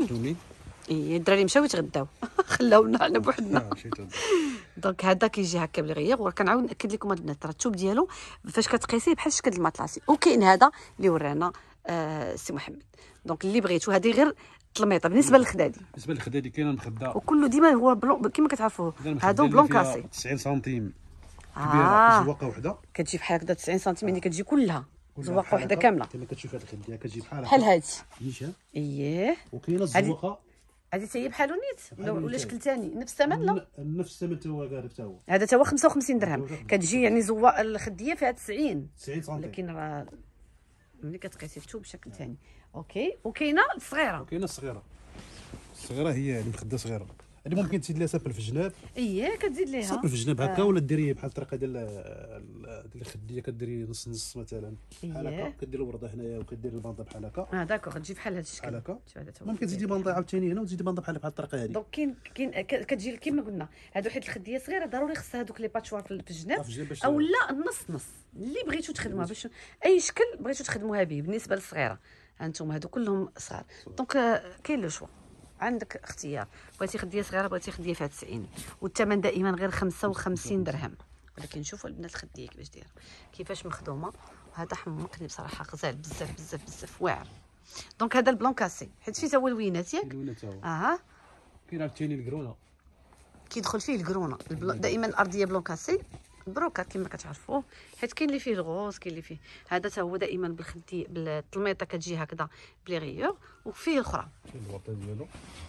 اي الدراري مشاو يتغداو خلاونا على بوحدنا. دونك هذا كيجي هكا بالغيير. وكنعاود ناكد لكم البنات راه التوب ديالو فاش كتقيسيه بحال شكل المطلاسي. وكاين هذا اللي ورانا سي محمد. دونك اللي بغيتو هذه غير التلميطه. بالنسبه للخدادي، كاينه مخده وكله ديما هو كما كتعرفوا هادو بلون كاسي 90 سنتيم كبيره. زواقه وحده كتجي بحال هكذا 90 سنتيم، اللي كتجي كلها زواقه وحده كامله. كما كتشوف هذه الخديه كتجي بحال هادي نيشان. اييه، وكاينه الزواقه هذه حتى هي بحالو نيت ولا شكل ثاني نفس الثمن؟ لا نفس الثمن حتى هو قال حتى هو. هذا حتى هو 55 درهم. كتجي يعني زواق الخديه فيها 90 سنتيم، ولكن راه ملي كتقيسي فتو بشكل ثاني. اوكي. وكاينه الصغيره. الصغيره هي المخده صغيره اللي ممكن تزيد لها سافل في الجناب. اييه كتزيد ليها سافل في الجناب هكا، ولا ديريه بحال الطريقه ديال الخديه كديري نص نص مثلا بحال هكا، كدير الورده هنايا وكدير البانطه بحال هكا. داكوغ تجي بحال هذا الشكل بحال هكا. ممكن تزيدي بانطه عاوتاني هنا وتزيدي بانطه بحال الطريقه هذه. دونك كاين كتجي كما قلنا هادو حيت الخديه صغيره ضروري خصها هذوك لي باتشوار في الجناب او لا النص نص اللي بغيتو تخدموها باش اي شكل بغيتو تخدموها به. بالنسبه للصغيره هانتوما هادو كلهم صغار. دونك كاين لو شوا، عندك اختيار. بغيتي خديه صغيره، بغيتي خديه فيها 90، والثمن دائما غير 55 درهم. ولكن شوفوا البنات الخديه كيفاش دايره، كيفاش مخدومه. وهذا حمقني بصراحه، غزال بزاف بزاف بزاف واعر. دونك هذا البلون كاسي حيت فيه تا هو الوينات ياك. كاين عاوتاني الكرونه كيدخل فيه الكرونه. دائما الارضيه بلون كاسي البروكار كما كتعرفوا، حيت كاين اللي فيه الغوز، كاين اللي فيه هذا تا هو دائما بالخديه بالطلميطه كتجي هكذا بلي وفيه اخرى. الوطه ديالو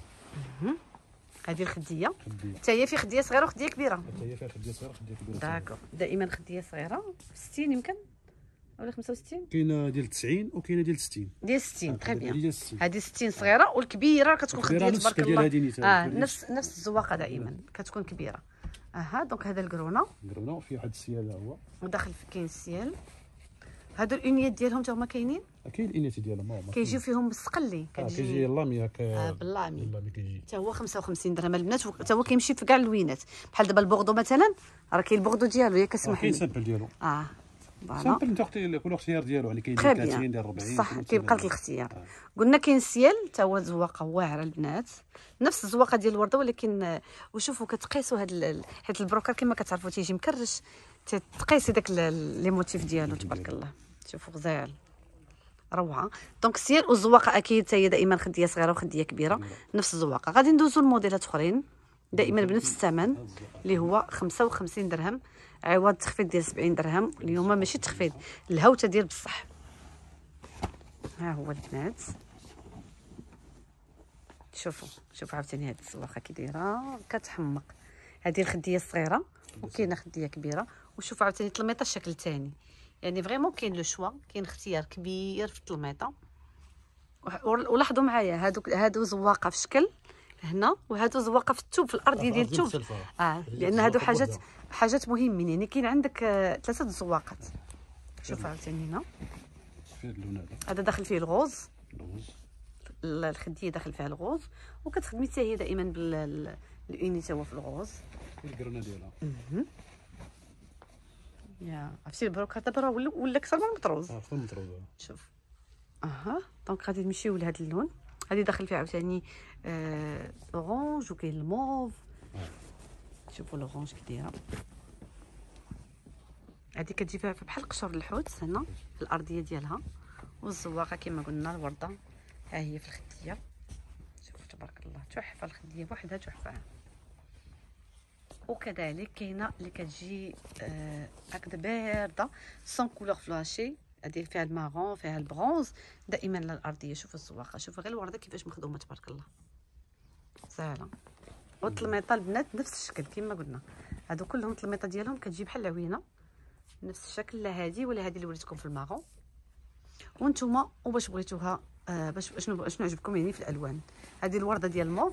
هذه الخديه حتى هي في خديه صغيره وخديه كبيره. حتى هي فيها خديه صغيره وخديه كبيره. داكوغ دائما خديه صغيره 60 يمكن ولا 65 كاينه ديال 90 وكاينه ديال 60. ديال 60 تري بيان. هذه هذه 60 صغيره، والكبيره كتكون خديه تبارك الله. نفس الزواقه دائما كتكون كبيره. دونك هذا الكرونه فيه واحد السيال هو، وداخل كاين السيال. هادو الانيات ديالهم حتى هما كاينين. كاين الانيات ديالهم كيجيو فيهم بالسقلي، كيجي اللامي باللامي كيجي حتى هو 55 درهم البنات، حتى هو كيمشي في كاع اللوينات. بحال دابا البوغدو مثلا، راه كاين البوغدو ديالو ياك كسمح كاين سامبل ديالو. فوالا سامبل انت اختي كل اختيار ديالو، يعني كاين ديال 30 ديال 40 صح، كيبقى لك الاختيار. قلنا كاين السيال حتى هو زواقه واعره البنات، نفس الزواقه ديال الورده، ولكن وشوفوا كتقيسوا هاد حيت البروكر كما كتعرفوا تيجي مكرش، تقيسي داك لي موتيف ديالو تبارك الله. شوفوا غزال روعه. دونك السيال والزواقه اكيد حتى هي دائما خديه صغيره وخديه كبيره نفس الزواقه. غادي ندوزو لموديلات اخرين دائما بنفس الثمن اللي هو 55 درهم، عوض تخفيض ديال 70 درهم. اليوم ماشي تخفيض، الهوته ديال بصح. ها هو البنات، شوفوا عاوتاني هاد الزواقه كي دايره كتحمق. هذه الخديه الصغيره وكاينه خديه كبيره. وشوفوا عاوتاني التلميطه الشكل ثاني، يعني فريمون كاين لو شوا، كاين اختيار كبير في التلميطه. ولاحظوا معايا هادو زواقه في شكل هنا، وهادو زواقه في الثوب، في الارضيه ديال الثوب. لان هادو حاجات مهمين، يعني كاين عندك 3 زواقات. شوف عاوتاني هنا هذا داخل فيه الغوز، الخديه داخل فيها الغوز، وكتخدمي حتى هي دائما بالاني تا هو في الغوز الكرونه ديالها. يا عرفتي البروكار دابا راه ولا اكثر من المطروز. شوف دونك غادي نمشيو لهذا اللون. هذه داخل فيها عاوتاني اورانج، وكاين الموف. شوفوا الاورانج كي دايره. هذه كتجي فيها بحال قشور الحوت هنا في الارضيه ديالها، والزواقه كما قلنا الورده ها هي في الخديه. شوفوا تبارك الله تحفه، الخديه بوحدها تحفه. وكذلك كاينه اللي كتجي هكذا بارده سون كولور فلاشي، هذه فيها المارون فيها البرونز دائما للارضيه. شوفوا الزواقه، شوفوا غير الورده كيفاش مخدومه تبارك الله سهله. والتلميطه البنات نفس الشكل كما قلنا، هادو كلهم التلميطه ديالهم كتجي بحال العوينه نفس الشكل، لا هذه ولا هذه اللي وريتكم في المارون. وانتم وباش بغيتوها باش شنو عجبكم يعني في الالوان. هذه الورده ديال الموف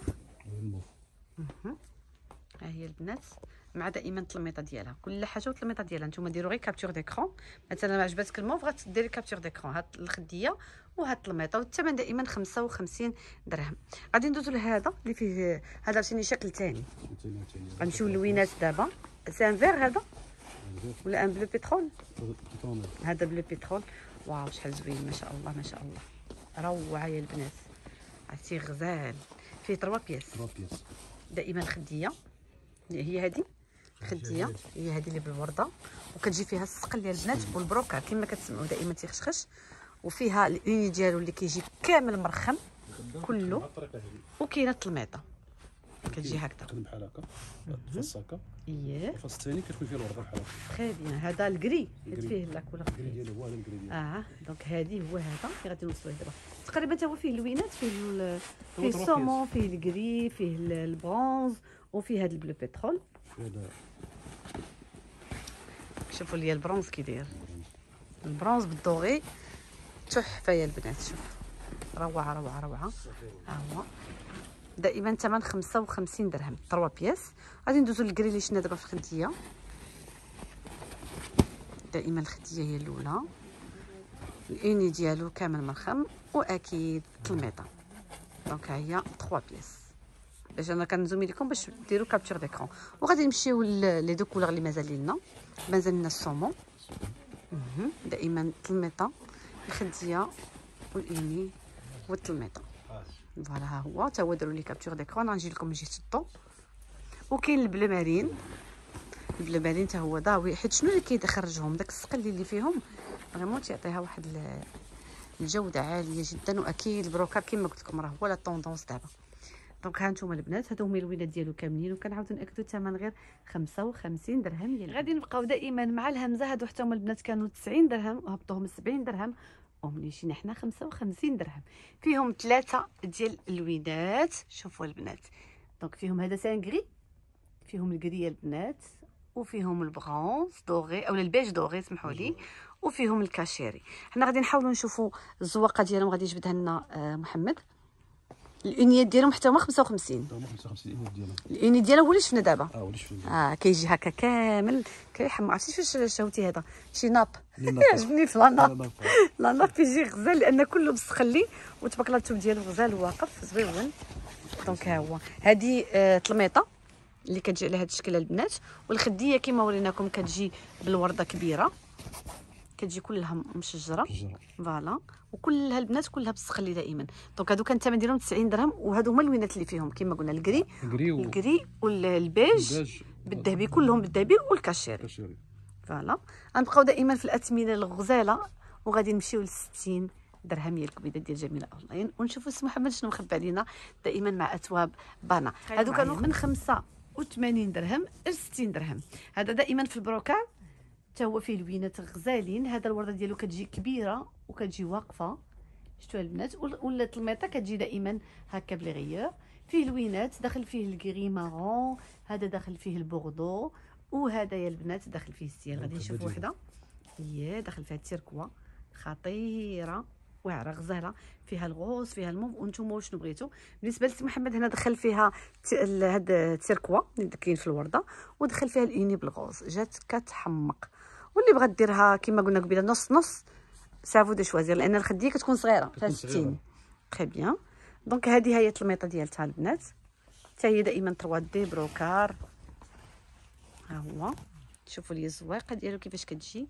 ها هي البنات، مع دائما التلميطه ديالها، كل حاجه والتلميطه ديالها. نتوما ديروا غير كابتور ديكرون، مثلا ما عجبتك الموف غتديري كابتور ديكرون. هاد الخديه وهاد التلميطه، والثمن دائما 55 درهم. غادي ندوزو لهذا اللي فيه هذا عرفتيني شكل ثاني. غنمشيو للوينات دابا. سي ان فير هذا ولا ان بلو بيترول؟ هذا بلو بيترول. واو شحال زوين ما شاء الله ما شاء الله، روعه يا البنات. عرفتي غزال، فيه 3 بياس دائما خديه. هي هذه خديه، هي هذه اللي بالورده، وكتجي فيها السقل ديال البنات والبروكار كما كتسمعوا دائما تيخشخش، وفيها الاني ديالو اللي كيجي كامل مرخم كله، وكاينه التلميطه كتجي هكذا بحال هكا فاس هكا. الفاس الثاني كتكون فيه الورده بحال هكا. تري بيان. هذا الكري فيه لا كولور ديالو هو هذا الكري ديالو. دونك هذه هو هذا اللي غادي نوصلوا دابا. تقريبا تا هو فيه اللوينات، فيه السومون، فيه الكري، فيه البرونز، وفيه هذا البلو بيترول. شوفوا لي البرونز كي داير، البرونز بالدوغي تحفه يا البنات. شوف روعه روعه روعه. ها هو دائما ثمن 55 درهم 3 بياس. غادي ندوزو للكري اللي شفنا دابا في الخديه. دائما الخديه هي الاولى، الاني ديالو كامل مرخم، واكيد التلميطه. دونك ها هي 3 بياس باش انا كنزومي لكم باش ديروا كابتور ديكرون. وغادي نمشيو لي دو كولور اللي مازال لنا السومون. دائما التلميطه الخديه والاني والتلميطه. فوالا ها هو تا هو داروا لي كابتور ديكرون. غنجي لكم من جهه الضو. وكاين البلو مارين، البلو مارين تا هو ضاوي، حيت شنو اللي كيخرجهم داك السقل اللي فيهم فريمون تيعطيها واحد الجوده عاليه جدا. واكيد البروكار كما قلت لكم راه هو لا طوندونس دابا. دونك ها نتوما البنات هادو هما الوينات ديالو كاملين، وكنعاودو ناكدو الثمن غير 55 درهم. غادي نبقاو دائما مع الهمزه. هادو حتى هما البنات كانوا 90 درهم وهبطوهم 70 درهم، ومنيشين حنا 55 درهم. فيهم 3 ديال الوينات. شوفوا البنات، دونك فيهم هذا سانغري، فيهم الكري البنات، وفيهم البرونز دوغي اولا البيج دوغي سمحوا لي، وفيهم الكاشيري. حنا غادي نحاولوا نشوفوا الزواقه ديالهم، غادي يجبدها لنا محمد. الانيات ديالهم حتى هما 55. 55 الانيات ديالهم. الاني ديالها هو اللي شفنا دابا. ولي شفنا. كيجي هكا كامل كيحمر. عرفتي فاش شاوتي هذا شي ناب عجبني في لاناب. لاناب كيجي غزال لان كله بالسخلي وتبارك الله الثوب ديالو غزال واقف زويون. دونك ها هو هذه طلميطه اللي كتجي على هذا الشكل البنات. والخديه كما وريناكم كتجي بالورده كبيره، كتجي كلها مشجره فوالا، وكلها البنات كلها بالسخلي دائما. دونك هادو كان الثمن ديالهم 90 درهم. وهادو هما اللوينات اللي فيهم كما قلنا الكري والبيج بالذهبي، كلهم بالذهبي والكاشيري فوالا. غنبقاو دائما في الاثمنه الغزاله وغادي نمشيو ل 60 درهم هي الكبيده ديال جميله اونلاين. ونشوفوا سي محمد شنو مخبى علينا دائما مع اثواب بانا. هادو كانوا من 85 درهم ل 60 درهم. هذا دائما في البروكار حتى هو فيه لوينات غزالين. هذا الورده ديالو كتجي كبيره وكتجي واقفه، شفتوها البنات. ولا الطلميطه كتجي دائما هكا بلي فيه لوينات، داخل فيه الكري مارون، هذا داخل فيه البوردو، وهذا يا البنات داخل فيه السيال. غادي نشوفوا وحده هي داخل فيها التيركوا خطيره واعره غزاله، فيها الغوص فيها الموف. وانتم شنو بغيتوا بالنسبه لسي محمد هنا دخل فيها هاد التيركوا اللي كاين في الورده، ودخل فيها الاني بالغوص، جات كتحمق. واللي بغات ديرها كما قلنا قبيله نص نص سافو دو شوازير، لان الخديه كتكون صغيره فيها 60 تري بيان. دونك هذه هي التلميطه ديالتها البنات، حتى هي دائما 3 دي بروكار. ها هو شوفوا لي الزواقه ديالو كيفاش كتجي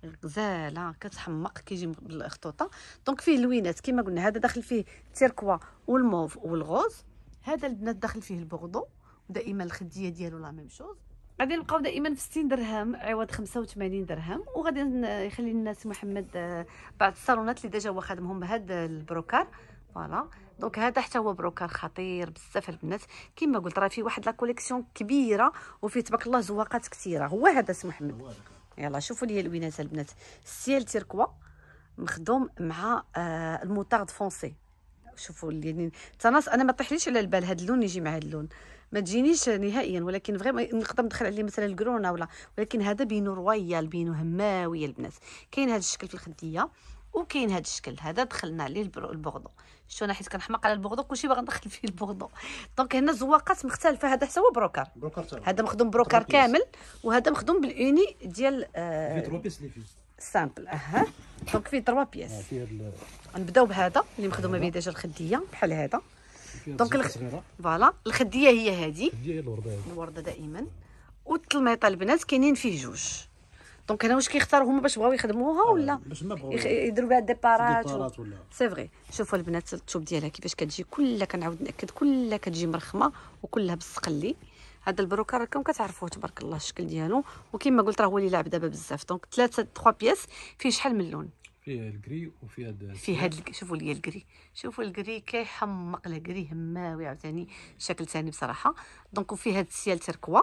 غزاله كتحمق، كيجي بالخطوطه. دونك فيه لوينات كما قلنا، هذا داخل فيه التيركوا والموف والغوز، هذا البنات داخل فيه البوردو، ودائما الخديه ديالو لا ميم شوز. غادي نبقاو دائما في 60 درهم عوض 85 درهم. وغادي يخلي لنا سي محمد بعض الصالونات اللي ديجا هو خادمهم بهذا البروكار فوالا. دونك هذا حتى هو بروكار خطير بزاف البنات. كما قلت راه فيه واحد لا كوليكسيون كبيره وفيه تبارك الله زواقات كثيره. هو هذا سي محمد. يلا شوفوا لي الوينات البنات، السيال تيركوا مخدوم مع الموطارد فونسي. شوفوا لي تناص انا ما طيحليش على البال هذا اللون يجي مع هذا اللون، ما تجينيش نهائيا. ولكن فريمون نقدر ندخل عليه مثلا الكرونا ولا، ولكن هذا بينو رويال بينو هماوي البنات. كاين هذا الشكل في الخديه وكاين هذا الشكل، هذا دخلنا عليه البوردو. شو انا حيت كنحماق على البوردو كلشي باغي ندخل فيه البوردو. دونك هنا زواقات مختلفه. هذا حتى هو بروكار، هذا مخدوم بروكار كامل، وهذا مخدوم بالاني ديال فيه 3 بيس اللي فيه سامبل. دونك فيه 3 بيس. غنبداو بهذا اللي مخدومه به ديجا الخديه بحال هذا. دونك فوالا الخديه هي هذه، الخديه هي الورده دائما. والتلميطه البنات كاينين فيه جوج. دونك هنا واش كيختاروا هما باش بغاو يخدموها ولا باش ما بغاو يديروا بها ديبارات ولا سي فغي. شوفوا البنات الثوب ديالها كيفاش كتجي، كلها كنعاود ناكد كلها كتجي مرخمه وكلها بالسقلي. هذا البروكار راكم كتعرفوه تبارك الله الشكل ديالو. وكما قلت راه هو اللي لاعب دابا بزاف. دونك 3 بياس فيه شحال من لون، فيه الكري وفيه هذا فيه هذا شوفوا لي الكري، شوفوا الكري كيحمق الكري هماوي عاوتاني شكل ثاني بصراحه. دونك وفيه هذا السيال تركوا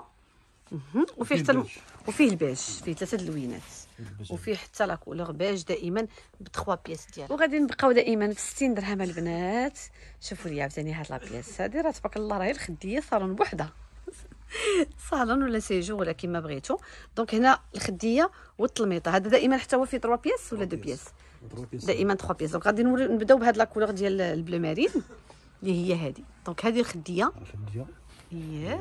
وفيه حتى وفيه البيج، فيه 3 اللوينات، وفيه حتى لا كولور بيج دائما ب 3 بياس ديالها. وغادي نبقاو دائما في 60 درهم البنات. شوفوا لي عاوتاني هاد لا بياس هادي راه تبارك الله راهي الخديه صالون بوحدها صالون ولا سيجور ولا كيما بغيتو. دونك هنا الخديه والتلميطه، هذا دائما حتى هو فيه 3 بياس ولا 2 بياس، دائما 3 بياس. دونك غادي نبداو بهاد لا كولور ديال البلو مارين اللي هي هذه. دونك هذه الخديه هي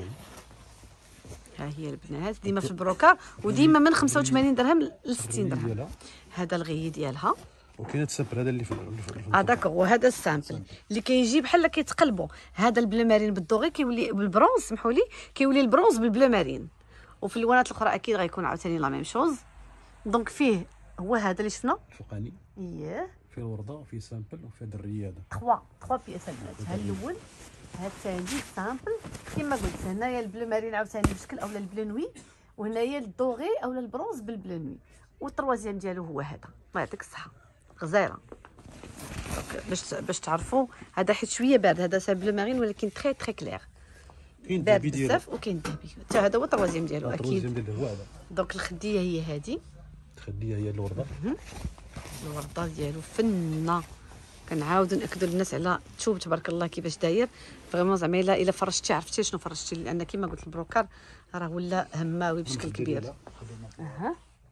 ها هي البنات ديما في البروكار، وديما من 85 درهم ل 60 درهم. هذا الغي ديالها. وكاين السامبل هذا اللي في داكوغ. وهذا السامبل اللي كيجي بحال كيتقلبوا. هذا البلو مارين بالدوغي كيولي بالبرونز، سمحوا لي كيولي البرونز بالبلو مارين. وفي اللوانات الاخرى اكيد غيكون عاوتاني لا ميم شوز. دونك فيه هو هذا اللي شفنا الفوقاني فيه الورده وفيه سامبل وفيه الدريه. هذا 3 بياس البنات. هذا الاول هذا الثاني سامبل كما قلت. هنايا البلو مارين عاوتاني بشكل اولا البلو نوي، وهنايا الدوغي اولا البرونز بالبلو نوي. والتروازيام ديالو هو هذا. الله يعطيك الصحه غزاله. باش تعرفوا هذا حيت شويه بارد، هذا سا بلو مارين ولكن تري تري كلير بارد بزاف. وكاين الذهبي حتى هذا هو التروازيام ديالو اكيد. دونك الخديه هي هذه، الخديه هي الورده، الورده ديالو فنه كنعاودوا ناكدوا الناس على الثوب تبارك الله كيفاش داير فريمون زعما الا فرشتي عرفتي شنو فرشتي لان كما قلت البروكار راه ولا هماوي بشكل كبير. ها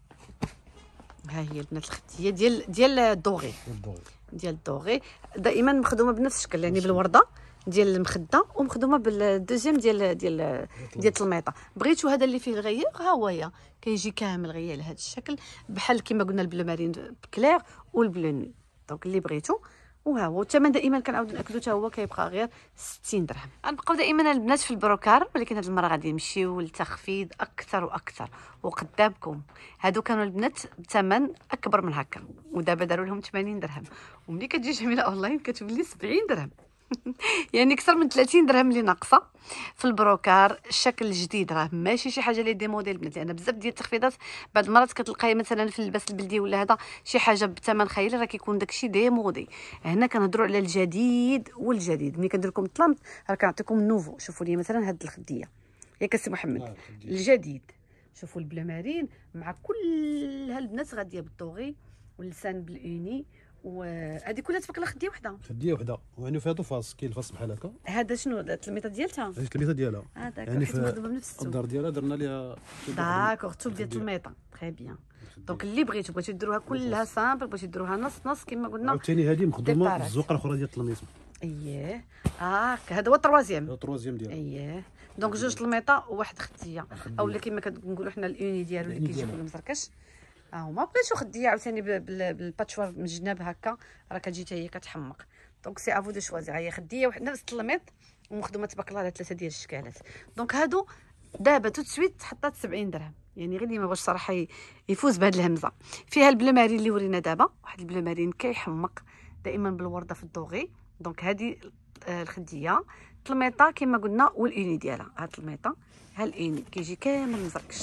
هي البنات الخديه ديال الدوغي ديال الدوغي دائما مخدومه بنفس الشكل يعني بالورده ديال المخده ومخدومه بالدوزيام ديال التلميطه. بغيتو هذا اللي فيه الغيق ها هويا كيجي كامل غير لهذا الشكل بحال كما قلنا البلو مارين كلير والبلو نوي. دونك اللي بغيتو وها هو الثمن دائما كنعاودو ناكدو حتى هو كيبقى غير 60 درهم. غنبقاو دائما البنات في البروكار ولكن هاد المره غادي نمشيو للتخفيض اكثر واكثر وقدامكم. هادو كانوا البنات بثمن اكبر من هكا ودابا داروا لهم 80 درهم وملي كتجي جميله اونلاين كتولي 70 درهم يعني اكثر من 30 درهم اللي ناقصه في البروكار. الشكل الجديد راه ماشي شي حاجه اللي دي موديل بنات لان بزاف ديال التخفيضات بعض المرات كتلقاي مثلا في اللباس البلدي ولا هذا شي حاجه بثمن خيالي راه كيكون داكشي دي مودي. هنا كنهضروا على الجديد والجديد. ملي كندير لكم الطلمط راه كنعطيكم النوفو. شوفوا لي مثلا هاد الخديه ياك السي محمد الجديد شوفوا البلا مارين مع كل هالبنات غاديه بالدوغي واللسان بالاوني وهذه كلها تفك لها خديه وحده ويعني فيها فاس كاين الفاس بحال هكا. هذا شنو التلميطه ديالتها؟ هذه التلميطه ديالها يعني مخدومه بنفس الثوب. الدار ديالها درنا ليها داكوغ الثوب ديال التلميطه تري بيان. دونك اللي بغيتو ديروها كلها سامبل بغيتو ديروها نص كما قلنا. عاوتاني هذه مخدومه بالزوقه الاخرى ديال التلميط. اييه هذا هو التروازيام ديالها. اييه دونك جوج تلميطه وواحد خديه اولا كما كنقولوا حنا الاوني ديالو اللي كيجي كله مزركش. ما بغيتو خديه عاوتاني بالباتشوار من الجناب هكا راه كتجي حتى هي كتحمق. دونك سي افو دو شوازي هي خديه وحده نفس التلميط ومخدومه تبارك الله على 3 ديال الشكالات. دونك هادو دابا تو سويت حطات 70 درهم يعني غير اللي ما باغاش صراحه يفوز بهاد الهمزه. فيها البلو مارين اللي ورينا دابا واحد البلو مارين كيحمق دائما بالورده في الدوغي. دونك هذه الخديه التلميطه كما قلنا والاني ديالها. هاد التلميطه ها الاني كيجي كامل مزركش.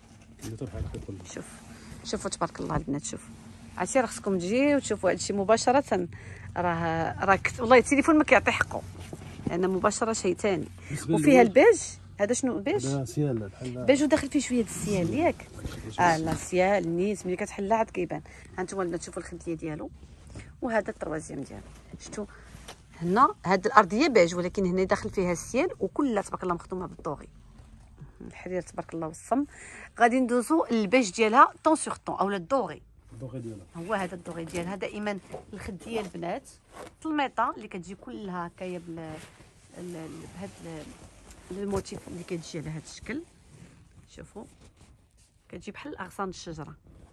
شوفوا تبارك الله البنات شوفوا عرفتي راه خصكم تجيو وتشوفوا هادشي مباشره. راه والله التليفون ما كيعطي حقه لان مباشره شيء ثاني. وفيها البيج هذا شنو بيج؟ هذا سيال بحال بيج وداخل فيه شويه السيال ياك. لا سيال النيت ملي كتحلها عاد كيبان. ها انتم البنات شوفوا الخديه ديالو وهذا التروازيام ديالو. شفتوا هنا هاد الارضيه بيج ولكن هنا داخل فيها السيال وكلها تبارك الله مخدومه بالدوغي. الحرير تبارك الله والصم. غادي ندوزو للبيج ديالها طون سور طون اولا الدوغي ديالها. هو هذا الدوغي ديالها دائما الخديه البنات التلميطه اللي كتجي كلها هكايا بهذا الموتيف اللي كتجي على هذا الشكل. شوفوا كتجي بحال اغصان الشجره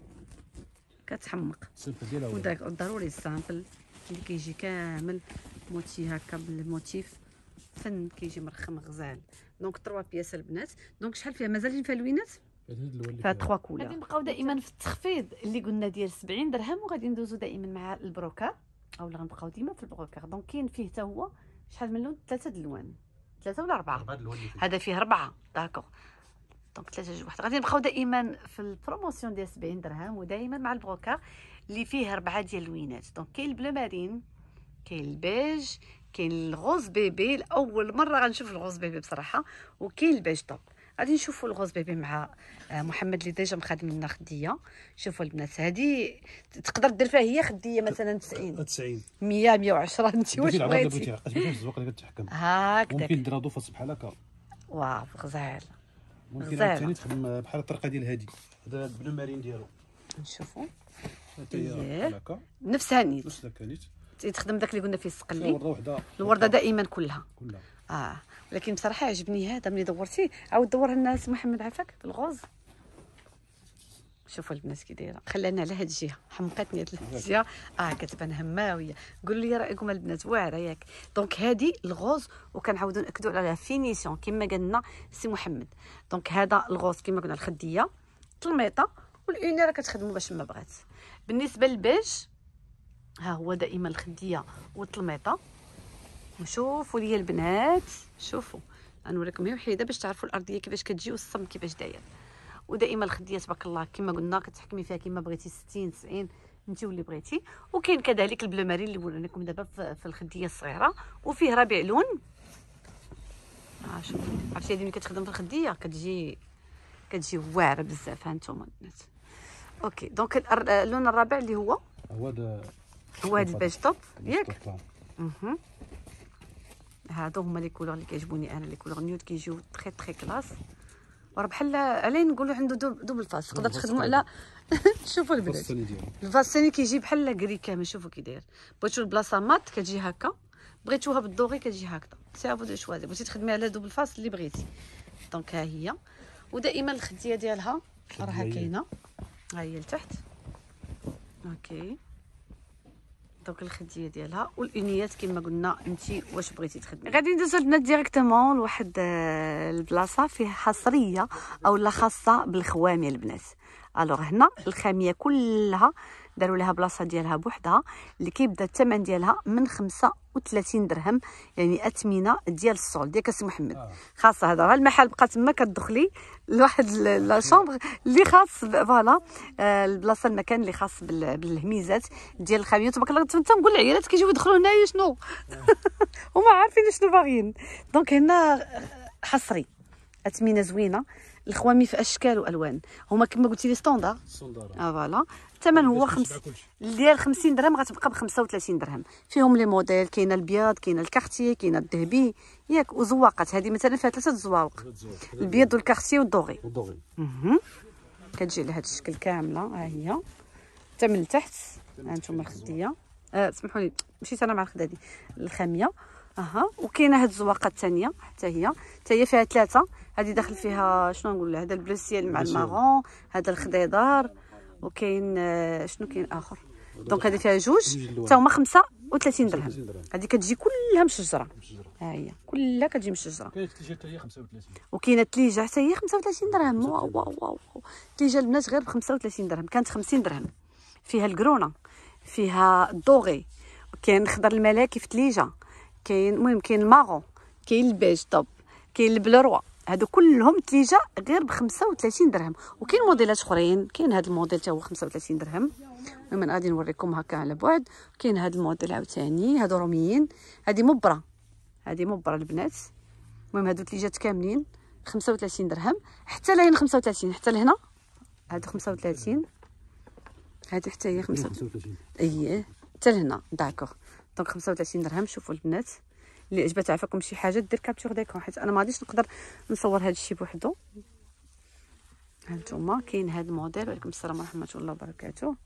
كتحمق. السامبل ديالها وداك ضروري السامبل اللي كيجي كامل موتي هكا بالموتيف فن كيجي مرخم غزال. دونك 3 بياس البنات. دونك شحال فيها مازالين فيها لوينات فيها 3 كولور. غادي نبقاو دائما في التخفيض اللي قلنا ديال 70 درهم وغادي ندوزو دائما مع البروكار اولا غنبقاو ديما في البروكار. دونك كاين فيه حتى هو شحال من لون 3 د الالوان 3 ولا 4 هذا فيه 4 داكوغ. دونك 3 جوج واحد. غادي نبقاو دائما في البروموسيون ديال 70 درهم ودائما مع البروكار اللي فيه 4 ديال اللوينات. دونك كاين البلو مارين كاين البيج كاين الغوز بيبي. لاول مره غنشوف الغوز بيبي بصراحه وكاين البيج طوب. غادي نشوفوا الغوز بيبي مع محمد اللي ديجا مخادم لنا خديه. شوفوا البنات هذه تقدر دير فيها هي خديه مثلا 90 100 110 انت واش بغيتي الزواق اللي كتحكم هكذا. ممكن ديرها ضفاس بحال هكا واو غزال. ممكن عاوتاني تخدم بحال الطريقه ديال هادي. هذا البلو مارين ديالو نشوفوا بحال هكا نفس هانيت نفس الكانيت تخدم داك اللي قلنا فيه السقلي الورده دائما كلها. ولكن بصراحه عجبني هذا ملي دورتيه عاود دورها لنا سي محمد عافاك الغوز. شوفوا البنات كي دايره خلينا على هاد الجهه حمقتني هاد الجهه كتبان هماويه. قولوا لي رايكم البنات واعره ياك. دونك هذه الغوز وكنعاودوا ناكدوا على فينيسيون كما قال لنا سي محمد. دونك هذا الغوز كما قلنا الخديه تلميطه والاني راه كتخدموا باش ما بغات. بالنسبه للبيج ها هو دائما الخديه والتلميطه. وشوفوا لي البنات شوفوا غنوريكم هي وحيده باش تعرفوا الارضيه كيفاش كتجي والصم كيفاش داير. ودائما الخديه تبارك الله كما قلنا كتحكمي فيها كما بغيتي 60 90 انت واللي بغيتي. وكاين كذلك البلو مارين اللي ورينا لكم دابا في الخديه الصغيره وفيه ربيع لون. شوفوا عرفتي هذه ملي كتخدم في الخديه كتجي واعره بزاف. ها انتم البنات اوكي. دونك اللون الرابع اللي هو هو هذا البيج توب ياك. هادو هما لي كولور اللي كيعجبوني انا، لي كولور نيود كيجيو تري تري كلاس. وراه بحال عليه نقولوا عنده دوبل فاس، تقدر تخدموا على شوفوا البنات الفاس الثاني كيجي بحال كري كامل. شوفوا كي داير. بغيتو البلاصه مات كتجي هكا، بغيتوها بالدوغي كتجي هكذا. سي افو دو شوازي، بغيتي تخدمي على دوبل فاس اللي بغيتي. دونك ها هي. ودائما الخديه ديالها راها كاينه، ها هي لتحت. اوكي دونك الخديه ديالها والانيات كما قلنا انت واش بغيتي تخدمي. غادي ندوزو البنات ديريكتومون لواحد البلاصه فيها حصريه اولا خاصه بالخواميه البنات. الوغ هنا الخاميه كلها داروا لها بلاصه ديالها بوحدها اللي كيبدا الثمن ديالها من 35 درهم، يعني اثمنه ديال الصول ديال كاس محمد. خاصه هذا المحل بقى تما كتدخلي لواحد لا شومبر اللي خاص فوالا البلاصه المكان اللي خاص بالهميزات ديال الخاميه. تبارك الله تنقول العيالات كيجيو يدخلوا هنايا شنو هما عارفين شنو باغيين. دونك هنا حصري اثمنه زوينه، الخوامي في اشكال والوان، هما كما قلتي لي ستوندار. فوالا الثمن هو ديال 50 درهم غتبقى ب 35 درهم. فيهم لي موديل، كاينه البياض، كاينه الكارتيي، كاينه الذهبي ياك، وزواقات. هذه مثلا فيها 3 زواوق، البياض والكارتيي والدوغي. كتجي على هذا الشكل كامله. ها هي حتى من التحت. ها انتم الخديه، سمحوا لي مشيت انا مع الخدادي الخاميه. اها وكاينه هاد الزواقات الثانيه حتى هي فيها 3. هذه داخل فيها شنو نقول، هذا البلوسيال مع المارون، هذا الخضيضار، وكاين شنو كاين اخر. دونك هذه فيها جوج حتى هما 35 درهم. هذه كتجي كلها مشجره. ها هي كلها كتجي مشجره. كاينه التليجه حتى هي 35. وكاينه التليجه حتى هي 35 درهم. واو واو واو التليجه البنات غير ب 35 درهم، كانت 50 درهم. فيها الكرونه، فيها الدوغي، كاين الخضر الملكي في التليجه، كاين المهم كاين المارون، كاين البيج توب، كاين البلوروا. هادو كلهم تليجه غير ب 35 درهم. وكاين موديلات اخرين، كاين هذا الموديل حتى هو 35 درهم. المهم غادي نوريكم هكا على بعد. كاين هذا الموديل عاوتاني، هادو روميين، هذه مبره، هذه مبره البنات. المهم هادو تليجات كاملين 35 درهم. حتى لهنا 35، حتى لهنا هادو 35، هادو حتى هي 35. اييه حتى لهنا داكوغ. دونك 35 درهم. شوفوا البنات اللي عجبت عفاكم شي حاجه دير كابتور ديكون، حيت انا ما غاديش نقدر نصور هذا الشيء بوحدو. ها نتوما كاين هذا الموديل، وعليكم السلام ورحمه الله وبركاته،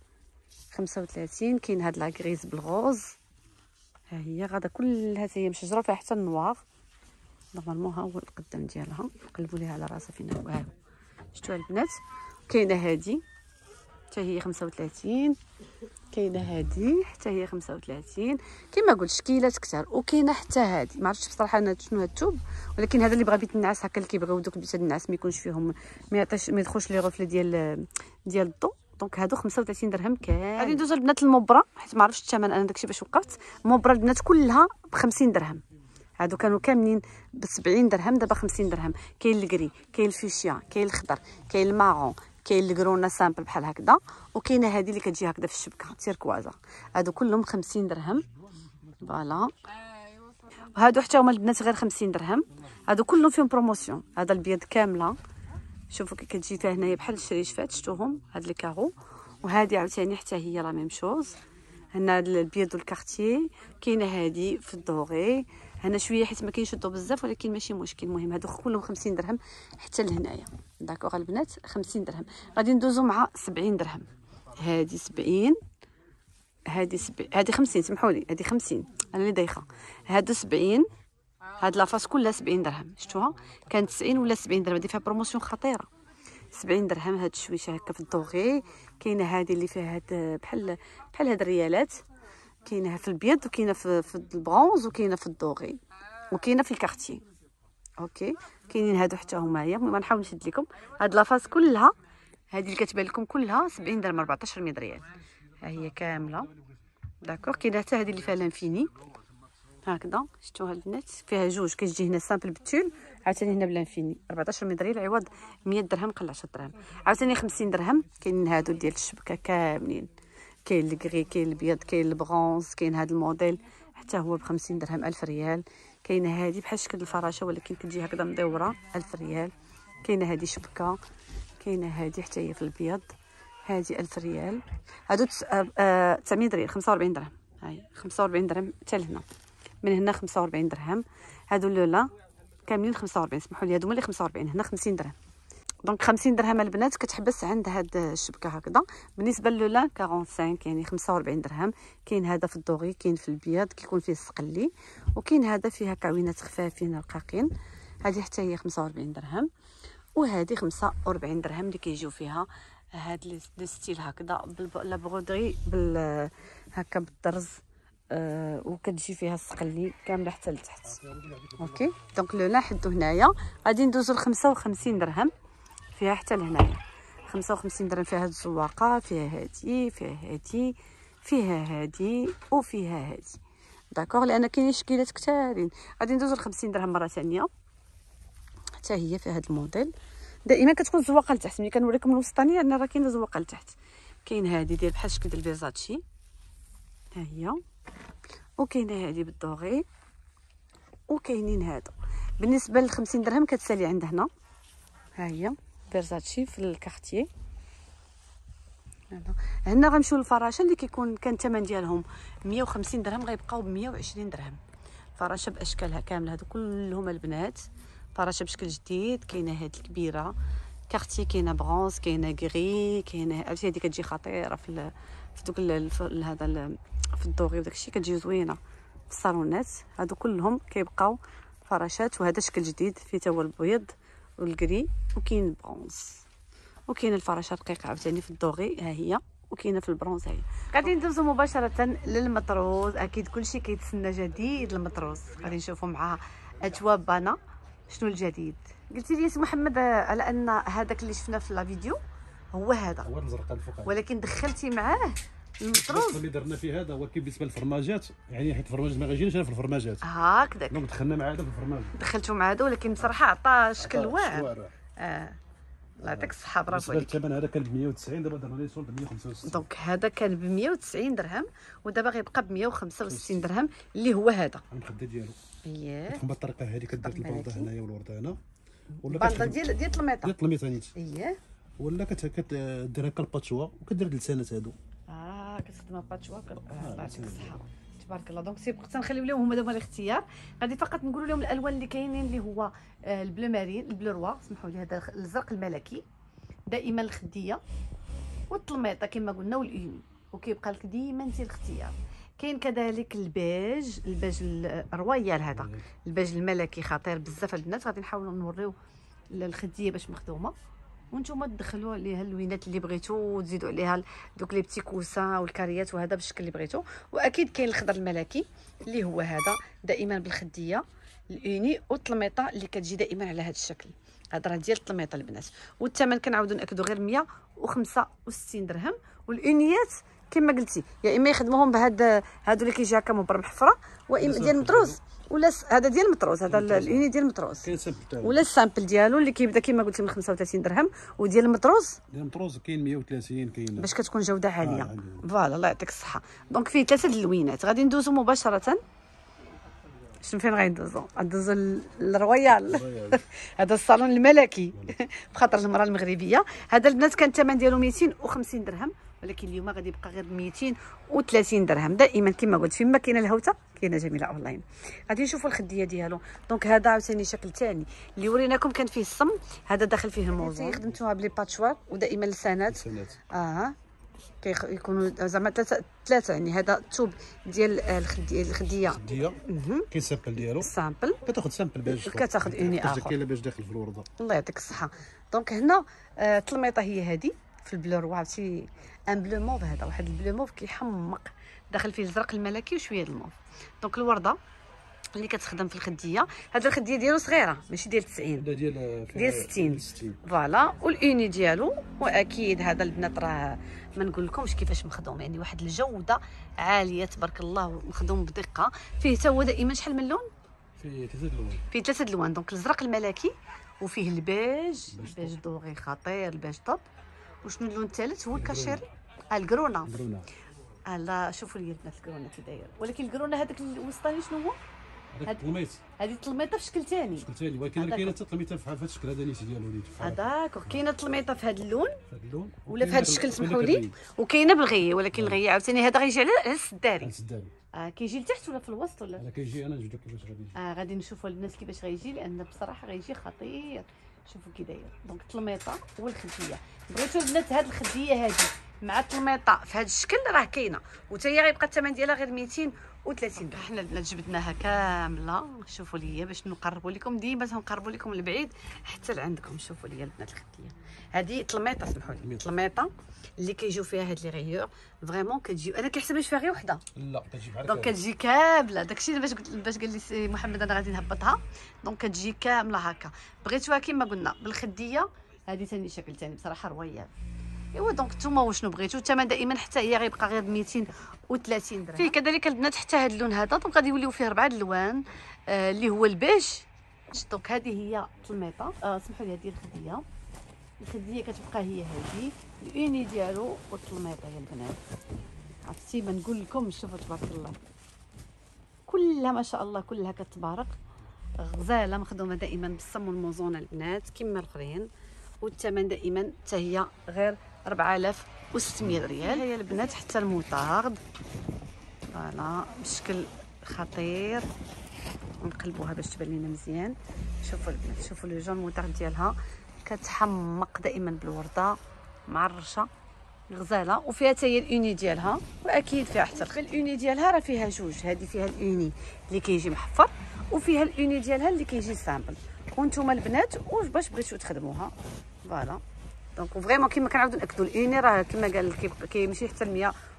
35. كاين هاد لا غريز بالغوز. ها هي غادا كلها هي مشجره، فيها حتى النوار. نورمالمون ها هو القدام ديالها، قلبوا ليها على راسها فين هو. ها شفتوها البنات. كاينه هادي حتى هي 35. كاينه هذه حتى هي 35. كما قلت شكيلات كثار. وكاينه حتى هذه ما عرفتش بصراحه انا شنو هاد الثوب، ولكن هذا اللي بغى بيت النعاس هكا، اللي كيبغيو دوك بيت النعاس ما يكونش فيهم ما يدخلش لي غفله ديال الضو. دونك هادو 35 درهم كامل. غادي ندوزو البنات المبره، حيت ما عرفتش الثمن انا داكشي باش وقفت. المبره البنات كلها ب 50 درهم. هادو كانوا كاملين ب 70 درهم، دابا 50 درهم. كاين الكري، كاين الفيشيا، كاين الخضر، كاين المارون، كاين الكرونا سامبل بحال هكذا، وكاينه هذه اللي كتجي هكذا في الشبكه تيركوازا. هادو كلهم 50 درهم. فوالا وهادو حتى هما البنات غير 50 درهم. هادو كلهم فيهم بروموسيون. هذا البيض كامله، شوفوا كي كتجي فيها هنايا بحال الشريشفات، شفتوهم هاد لي كارو. وهذه عاوتاني حتى هي لا ميم شوز. هنا البيض والكارتيي. كاينه هذه في الدوغي هنا شويه حيت ما كاينش الضو بزاف، ولكن ماشي مشكل. المهم هادو كلهم 50 درهم حتى لهنايا. داكوغ البنات 50 درهم. غادي ندوزو مع 70 درهم. هذه 70، هذه 50، سمحوا لي هذه 50 انا اللي دايخه. هادو 70، هاد لافاس كلها 70 درهم. شفتوها كانت 90 ولا 70 درهم. هذه فيها بروموسيون خطيره. 70 درهم. هاد الشويشه هكا في الدوغي. كاينه هذه اللي فيها هاد بحال هاد الريالات. كاينه في البيض، وكاينه في البرونز، وكاينه في الدوغي، وكاينه في الكارتي. اوكي كاينين هادو حتى هما. هي المهم نحاول نشد لكم هاد لافاس كلها. هذه اللي كتبان لكم كلها 70 درهم، 1400 ريال. ها هي كامله. داكوغ. كاينه حتى هذه اللي فيها لانفيني هكذا. شفتوها البنات فيها جوج، كتجي هنا سامبل بالتول، عاوتاني هنا بلانفيني. 1400 ريال عوض 100 درهم قل 10 دراهم. عاوتاني 50 درهم. كاينين هادو ديال الشبكه كاملين، كاين الكري، كاين البيض، كاين البرونز، كاين هذا الموديل حتى هو ب 50 درهم، 1000 ريال. كاينه هذه بحال شكل الفراشه ولكن كتجي هكذا مدوره، 1000 ريال. كاينه هذه شبكه. كاينه هذه حتى هي في البيض، هذه 1000 ريال. هادو 900 ريال، 45 درهم. هاي 45 درهم حتى لهنا، من هنا 45 درهم. هادو لولا كاملين 45، سمحوا لي هادو اللي 45، هنا 50 درهم. دونك 50 درهم البنات كتحبس عند هاد الشبكه هكذا. بالنسبه لولا 45 يعني 45 درهم. كاين هذا في الدوغي، كاين في البياض كيكون فيه السقلي، وكاين هذا فيها كعوينات خفافين رقاقين، هذه حتى هي 45 درهم. وهذه 45 درهم اللي كيجيو فيها هاد لي ستيل هكذا لا برودري هكا بالطرز، وكتجي فيها السقلي كامله حتى لتحت. اوكي دونك لولا حدو هنايا. غادي ندوزو ل 55 درهم فيها حتى لهنايا. 55 درهم فيها هاد الزواقه، فيها هادي، فيها هادي، فيها هادي، وفيها هادي. داكوغ لان كاينين شكيلات كثارين. غادي ندوزو ل 50 درهم مره ثانيه حتى هي في هاد الموديل. دائما كتكون الزواقه لتحت. ملي كنوريكم الوسطانيه عندنا راه كاينه زواقه لتحت. كاين هادي ديال بحال الشكل ديال فيرزاتشي، ها هي، وكاينه هادي بالدوغي، وكاينين هادو. بالنسبه ل 50 درهم كتسالي عند هنا، ها هي فيرزاتشي في الكارتيي. هنا غنمشيو للفراشه اللي كان الثمن ديالهم 150 درهم، غيبقاو ب 120 درهم. فراشه باشكالها كامله، هادو كلهم البنات فراشه بشكل جديد. كاينه هاد الكبيره كارتي، كاينه برونز، كاينه غري، كاينه عرفتي هادي كتجي خطيره في دوك هذا في الدوغي وداكشي، كتجي زوينه في الصالونات. هادو كلهم كيبقاو فراشات. وهذا شكل جديد فيه تا هو البيض والكري، وكاين البرونز، وكاين الفراشه رقيقه عاوتاني في الدوغي ها هي، وكاينه في البرونز. هي غادي ندوزو مباشره للمطروز. اكيد كلشي كيتسنى جديد المطروز. غادي نشوفوا مع اتوابنا شنو الجديد. قلتي لي سي محمد على ان هذاك اللي شفنا في لا فيديو هو هذا، هو الزرقاء الفوق، ولكن دخلتي معاه المطروز اللي درنا فيه. هذا هو كي بالنسبه للفرماجات، يعني حيت الفرماج ما غيجيناش انا في الفرماجات هكذاك، دونك دخلنا مع هذا في الفرماج، دخلتو مع هذا. ولكن بصراحه عطى شكل واعر. الله يعطيك الصحه، برافو عليك. الثمن هذا كان ب 190، دابا درنا ليه ب 165. دونك هذا كان ب 190 درهم ودابا غيبقى ب 165 درهم اللي هو هذا المخده ديالو. اييه كتكون بالطريقه هذه، كدير البلطه هنايا والورده هنا، ولا البلطه ديال الميطه، ديال الميطه نيت، اييه، ولا كدير هكا الباتشوا وكدير لسانات هادو. كتخدم الباتشوا. الله يعطيك الصحه، تبارك الله. دونك سيبقى تنخليو لهم هما دابا الاختيار. غادي فقط نقولوا لهم الالوان اللي كاينين اللي هو البلو مارين، البلو روا سمحوا لي، هذا الزرق الملكي دائما الخديه، والطلميطه كما قلنا، والايمي. وكيبقى لك ديما انت الاختيار. كاين كذلك البيج الرويال، هذا البيج الملكي خطير بزاف البنات. غادي نحاولوا نوريو الخديه باش مخدومه، وانتم تدخلوا عليها اللوينات اللي بغيتو، وتزيدوا عليها دوك لي بتي كوسان والكاريات وهذا بالشكل اللي بغيتو. واكيد كاين الخضر الملكي اللي هو هذا دائما بالخديه، الاوني والطلميطه اللي كتجي دائما على هذا الشكل. هذا راه ديال الطلميطه البنات، والثمن كنعاودوا ناكدوا غير 165 درهم. والاونيات كما قلتي يا اما يخدموهم بهاد هادو اللي كيجي هكا مبرم حفره، واما ديال المطروز، ولا هذا ديال المطروز، هذا الاوني ديال المطروز، كاين سامبل تاعو، ولا السامبل ديالو اللي كيبدا كما قلتي من 35 درهم. وديال المطروز كاين 130 كاين باش كتكون جوده عاليه. فوالا الله يعطيك الصحه. دونك فيه 3 اللوينات. غادي ندوزو مباشره شنو فين غندوزو؟ غندوزو للرويال هذا الصالون الملكي بخاطر المراه المغربيه. هذا البنات كان الثمن ديالو 250 درهم، ولكن اليوم غادي يبقى غير 230 درهم. دائما كما قلت فيما كاينه الهوته كاينه جميله اونلاين. غادي نشوفوا الخديه ديالو. دونك هذا عاوتاني شكل ثاني اللي وريناكم كان فيه الصم، هذا داخل فيه الموزون. خدمتوها بلي باتشوار ودائما لسانات كيكونوا زعما ثلاثه يعني. هذا الثوب ديال الخديه كاين سامبل ديالو، السامبل كتاخذ سامبل باش كتاخذ اوني اخر، كاين باش داخل في الورده. الله يعطيك الصحه. دونك هنا الطلميطه هي هذه في البلو روا، عرفتي ان بلو موف، هذا واحد البلو موف كيحمق، داخل فيه الزرق الملكي وشويه الموف. دونك الورده اللي كتخدم في الخديه، هاد الخديه ديالو صغيره ماشي ديال 90، لا ديال 60 فوالا. والاوني ديالو، واكيد هذا البنات راه ما نقول لكمش كيفاش مخدوم، يعني واحد الجوده عاليه تبارك الله، مخدوم بدقه. فيه حتى هو دائما شحال من لون؟ فيه 3 الوان، فيه 3 الوان. دونك الزرق الملكي، وفيه البيج دوغي خطير، البيج طوب. وشنو اللون الثالث؟ هو الكاشير، الكرونا. لا شوفوا لي البنات الكرونا كي داير، ولكن الكرونا هذاك الوسطاني شنو هو؟ هذه التلميطه في شكل ثاني، ولكن كاينه حتى التلميطه في هذا الشكل هذا نيت ديالو نيت. داكوغ، كاينه التلميطه في هذا اللون ولا في هذا الشكل سمحوا لي، وكاينه بالغيه، ولكن الغيه عاوتاني هذا غيجي على السداري. كيجي لتحت ولا في الوسط ولا؟ لا كيجي، انا نجبد لك كيفاش غادي يجي. غادي نشوفوا الناس كيفاش غيجي، لان بصراحه غيجي خطير. شوفوا كي داير دونك التلميطه والخديه. بغيتوا البنات هاد الخديه هادي مع التلميطه في هذا الشكل راه كاينه، وتا هي غيبقى الثمن ديالها غير 230 درهم. حنا البنات جبدناها كامله، شوفوا ليا باش نقربوا لكم، ديما تنقربوا لكم البعيد حتى لعندكم. شوفوا ليا البنات الخديه هذه تلميطه، سمحوا لي، تلميطه اللي كيجيو فيها هاد لي غيور فريمون كتجي. انا كنحسب فيها غير وحده، لا كتجي بحال دونك كتجي كامله. داكشي باش قال لي سي محمد انا غادي نهبطها، دونك كتجي كامله هكا. بغيتوها كما قلنا بالخديه، هذه ثاني شكل ثاني بصراحه رويال. ايوا دونك نتوما وشنو بغيتو، الثمن دائما حتى هي غيبقى غير 230 درهم. فيه كذلك البنات حتى هذا اللون هذا، دونك غادي يوليو فيه 4 الوان اللي هو البيج. دونك هذه هي التلميطه، سمحوا لي هذه الخديه كتبقى هي هذه الاني ديالو والتلميطه يا البنات. عرفتي ما نقول لكم، شوفوا تبارك الله كلها ما شاء الله، كلها كتبارك، غزاله مخدومه دائما بالصم والموزونه البنات كما الاخرين، والثمن دائما حتى هي غير 4600 ريال. هي البنات حتى الموطارد فوالا بشكل خطير، نقلبوها باش تبان لينا مزيان. شوفوا البنات، شوفوا لو جون موطارد ديالها كتحمق دائما بالورده مع الرشه، غزاله. وفيها حتى هي الاني ديالها، واكيد فيها حتى الاني ديالها راه فيها جوج، هذه فيها الاني اللي كيجي محفر، وفيها الاني ديالها اللي كيجي سامبل. وانتم البنات واش باش بغيتو تخدموها فوالا. دونك فريمون كما كنعاودو ناكدوا الاني راه كما قال كيمشي حتى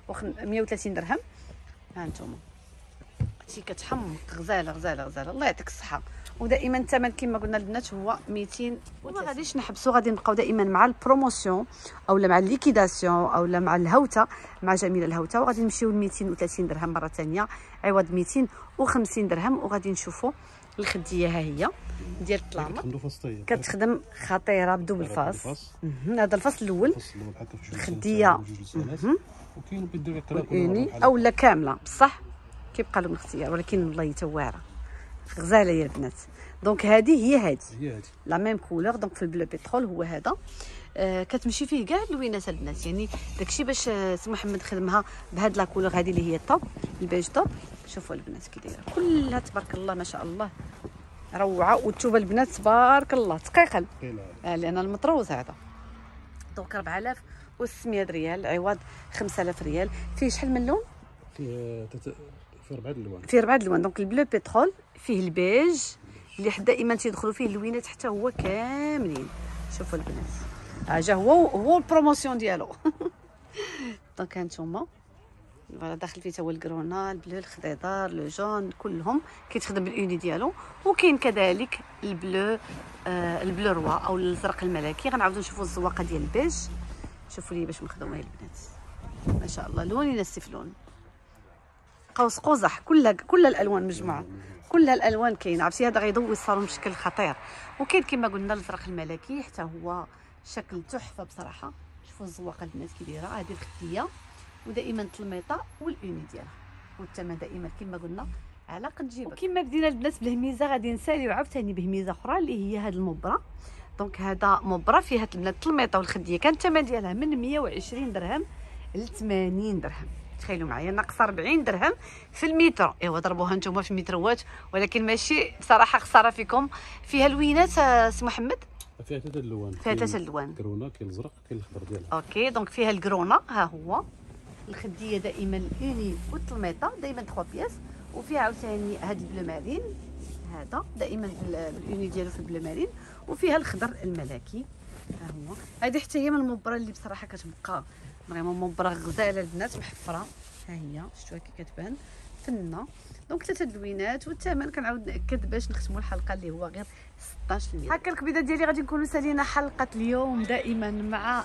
130 درهم. ها انتم هادشي كتحمق، غزاله غزاله غزاله، الله يعطيك الصحه. ودائما الثمن كما قلنا البنات هو 200. وما غاديش نحبسوا، غادي نبقاو دائما مع البروموسيون اولا مع الليكيداسيون اولا مع الهوته، مع جميله الهوته، وغادي نمشيو ل 230 درهم مره ثانيه عوض 250 درهم. وغادي نشوفوا الخديه، ها هي ديال الطلامه كتخدم خطيره بدوبل فاس. هذا الفصل الاول الخديه، وكاين بيدير الاني اولا كامله بصح كيبقى لهم الاختيار، ولكن والله تواره غزاله يا البنات. دونك هذه هي لا ميم كولور، دونك في البلو بيترول هو هذا. كتمشي فيه كاع اللوينات البنات، يعني داكشي باش سي محمد خدمها بهاد لا كولور هذه اللي هي الطوب البيج طوب. شوفوا البنات كي دايره كلها تبارك الله ما شاء الله روعه. والثوبه البنات تبارك الله تقيقل، لان المطروز هذا. دونك 4600 ريال عوض 5000 ريال. فيه شحال من لون؟ فيه 4 الوان. فيه 4 الوان. دونك البلو بيترول، فيه البيج اللي دائما تيدخلوا فيه اللوينات حتى هو كاملين. شوفوا البنات جا هو البروموسيون ديالو. دونك هانتوما فوالا داخل فيه تا هو الكرونا، البلو، الخضيضار، لو جون، كلهم كيتخدم بالاني ديالو. وكاين كذلك البلو البلو روا او الازرق الملكي. غنعاودو نشوفوا الزواقه ديال البيج. شوفوا لي باش مخدومه هي البنات ما شاء الله، لون ينسف لون، قوس قزح، كل الالوان مجموعه، كل الالوان كاينه. عرفتي هذا غيضوي الصالون بشكل خطير. وكاين كما قلنا الازرق الملكي حتى هو شكل تحفه بصراحه. شوفوا الزواقه البنات كي دايره، هذه الخديه ودائما التلميطه والاني ديالها. والثمن دائما كما قلنا على قد جيبك. وكما بدينا البنات بالهميزه غادي نساليو عاوتاني بهميزه اخرى اللي هي هذه المبره. دونك هذا مبره فيها البنات التلميطه والخديه، كان الثمن ديالها من 120 درهم ل 80 درهم. تخيلوا معايا ناقصه 40 درهم في المتر. ايوا ضربوها نتوما في المتروات، ولكن ماشي بصراحه خساره فيكم. فيها لوينات سي محمد؟ فيها 3 الوان. فيها 3 الوان، كرونا، كاين الازرق، كاين الخضر ديالها. اوكي دونك فيها الكرونا ها هو، الخديه دائما الاني والتلميطه دائما 3 بياس. وفيها عاوتاني هذا البلو مارين، هذا دائما بالاني ديالو في البلو مارين. وفيها الخضر الملكي ها هو. هذه حتى هي من المبره اللي بصراحه كتبقى فريمون مبره غزاله البنات محفره. ها هي شفتوها كي كتبان فنه. دونك 3 اللوينات. والثمن كنعاود ناكد باش نختموا الحلقه اللي هو غير 16. هكا الكبيده ديالي غادي نكونوا سالينا حلقه اليوم دائما مع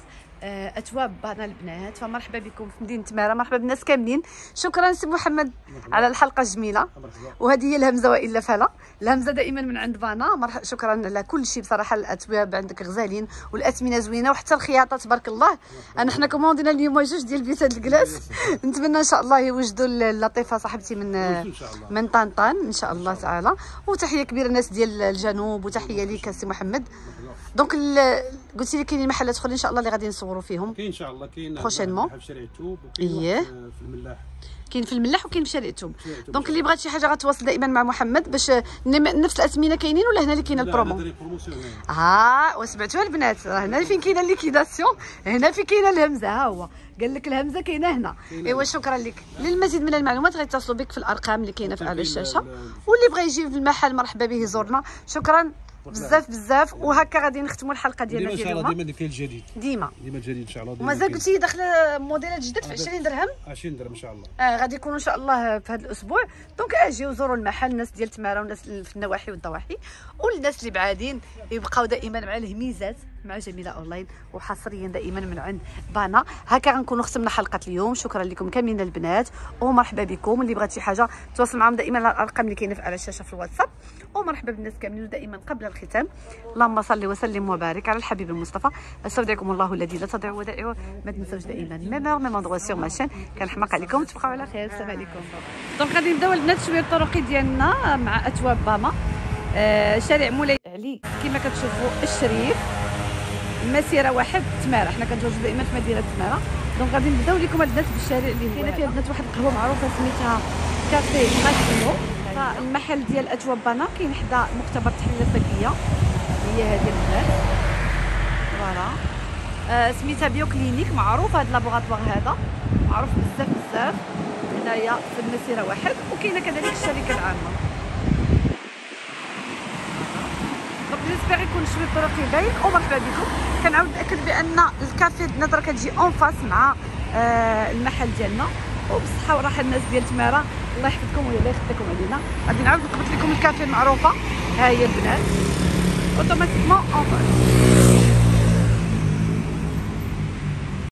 اتواب بانا البنات. فمرحبا بكم في مدينه تماره، مرحبا بالناس كاملين. شكرا سي محمد على الحلقه الجميله. وهذه هي الهمزه والا فلا، الهمزه دائما من عند بانا. شكرا على كل شيء بصراحه. الاتواب عندك غزالين والاثمنه زوينه وحتى الخياطه تبارك الله. حنا كوموندينا اليوم جوج ديال بيسات الكلاس. نتمنى ان شاء الله يوجدوا اللطيفه صاحبتي من طنطان ان شاء الله تعالى. وتحيه كبيره الناس ديال الجنوب، وتحيه ليك سي محمد. دونك قلتي لي كاينين محلات اخرين ان شاء الله اللي غادي نصوروا فيهم. كاين ان شاء الله، كاين بروشينمون في شارع التوب، وكاين في الملاح. كاين في الملاح وكاين في شارع التوب. دونك اللي بغات شي حاجه غتواصل دائما مع محمد باش نفس الاثمنه كاينين ولا هنا اللي كاينه البرومو. وسمعتوها البنات، هنا فين كاينه الليكيداسيون، هنا فين كاينه الهمزه. ها هو قال لك الهمزه كاينه هنا. ايوا شكرا لك. للمزيد من المعلومات غيتصلوا بك في الارقام اللي كاينه على الشاشه، واللي بغى يجي في المحل مرحبا به يزورنا. شكرا بزاف. وهكا غادي نختموا الحلقه ديالنا ديال اليوم. ديما فيها الجديد، ديما الجديد ان شاء الله. ومازال قلتي لي داخله موديلات جدد في 20 درهم. 20 درهم ان شاء الله. غادي يكونوا ان شاء الله في هذا الاسبوع. دونك اجيو زوروا المحل، الناس ديال تماره والناس في النواحي والضواحي، والناس اللي بعادين يبقاو دائما مع الهميزات مع جميله اونلاين، وحصريا دائما من عند بانا. هكا غنكونوا ختمنا حلقه اليوم. شكرا لكم كاملين البنات، ومرحبا بكم. اللي بغات شي حاجه تواصل معهم دائما على الارقام اللي كاينه على الشاشه في الواتساب. ومرحبا بالناس كاملين. دائما قبل الختام اللهم صل وسلم وبارك على الحبيب المصطفى. استودعكم الله الذي لا تضيع ودائعه. ما تنساوش دائما ميم اندروا سور ماشين. كنحماق عليكم، تبقاو على خير. السلام عليكم. دونك غادي نبداو البنات شويه الطرق ديالنا مع اتواب باما. شارع مولاي علي كما كتشوفوا الشريف، المسيره 1 تماره. حنا كنتواجدوا دائما في مدينه تماره. دونك غادي نبداو لكم البنات بالشارع اللي كاينه فيها البنات واحد القهوه معروفه سميتها كافي ماسيمو. فالمحل ديال اتواب بانا كاين حدا مختبر التحليه الفكيه، هي هذه البنات فوالا. سميتها بيو كلينيك، معروف هذا اللابوغاتوار هذا، معروف بزاف هنايا في المسيره 1. وكاينه كذلك الشركه العامه. دونك جيسبيغ يكون شويه الطرق باين. ومرحبا بكم. كنعاود ناكد بان الكافي نظره كتجي اون فاس مع المحل ديالنا. وبصحه وراحه الناس ديال تماره، الله يحفظكم ويلا يخليكم علينا. غادي نعاود نثبت لكم الكافي المعروفه. ها هي البنات اوتوماتيكمون اون فاس.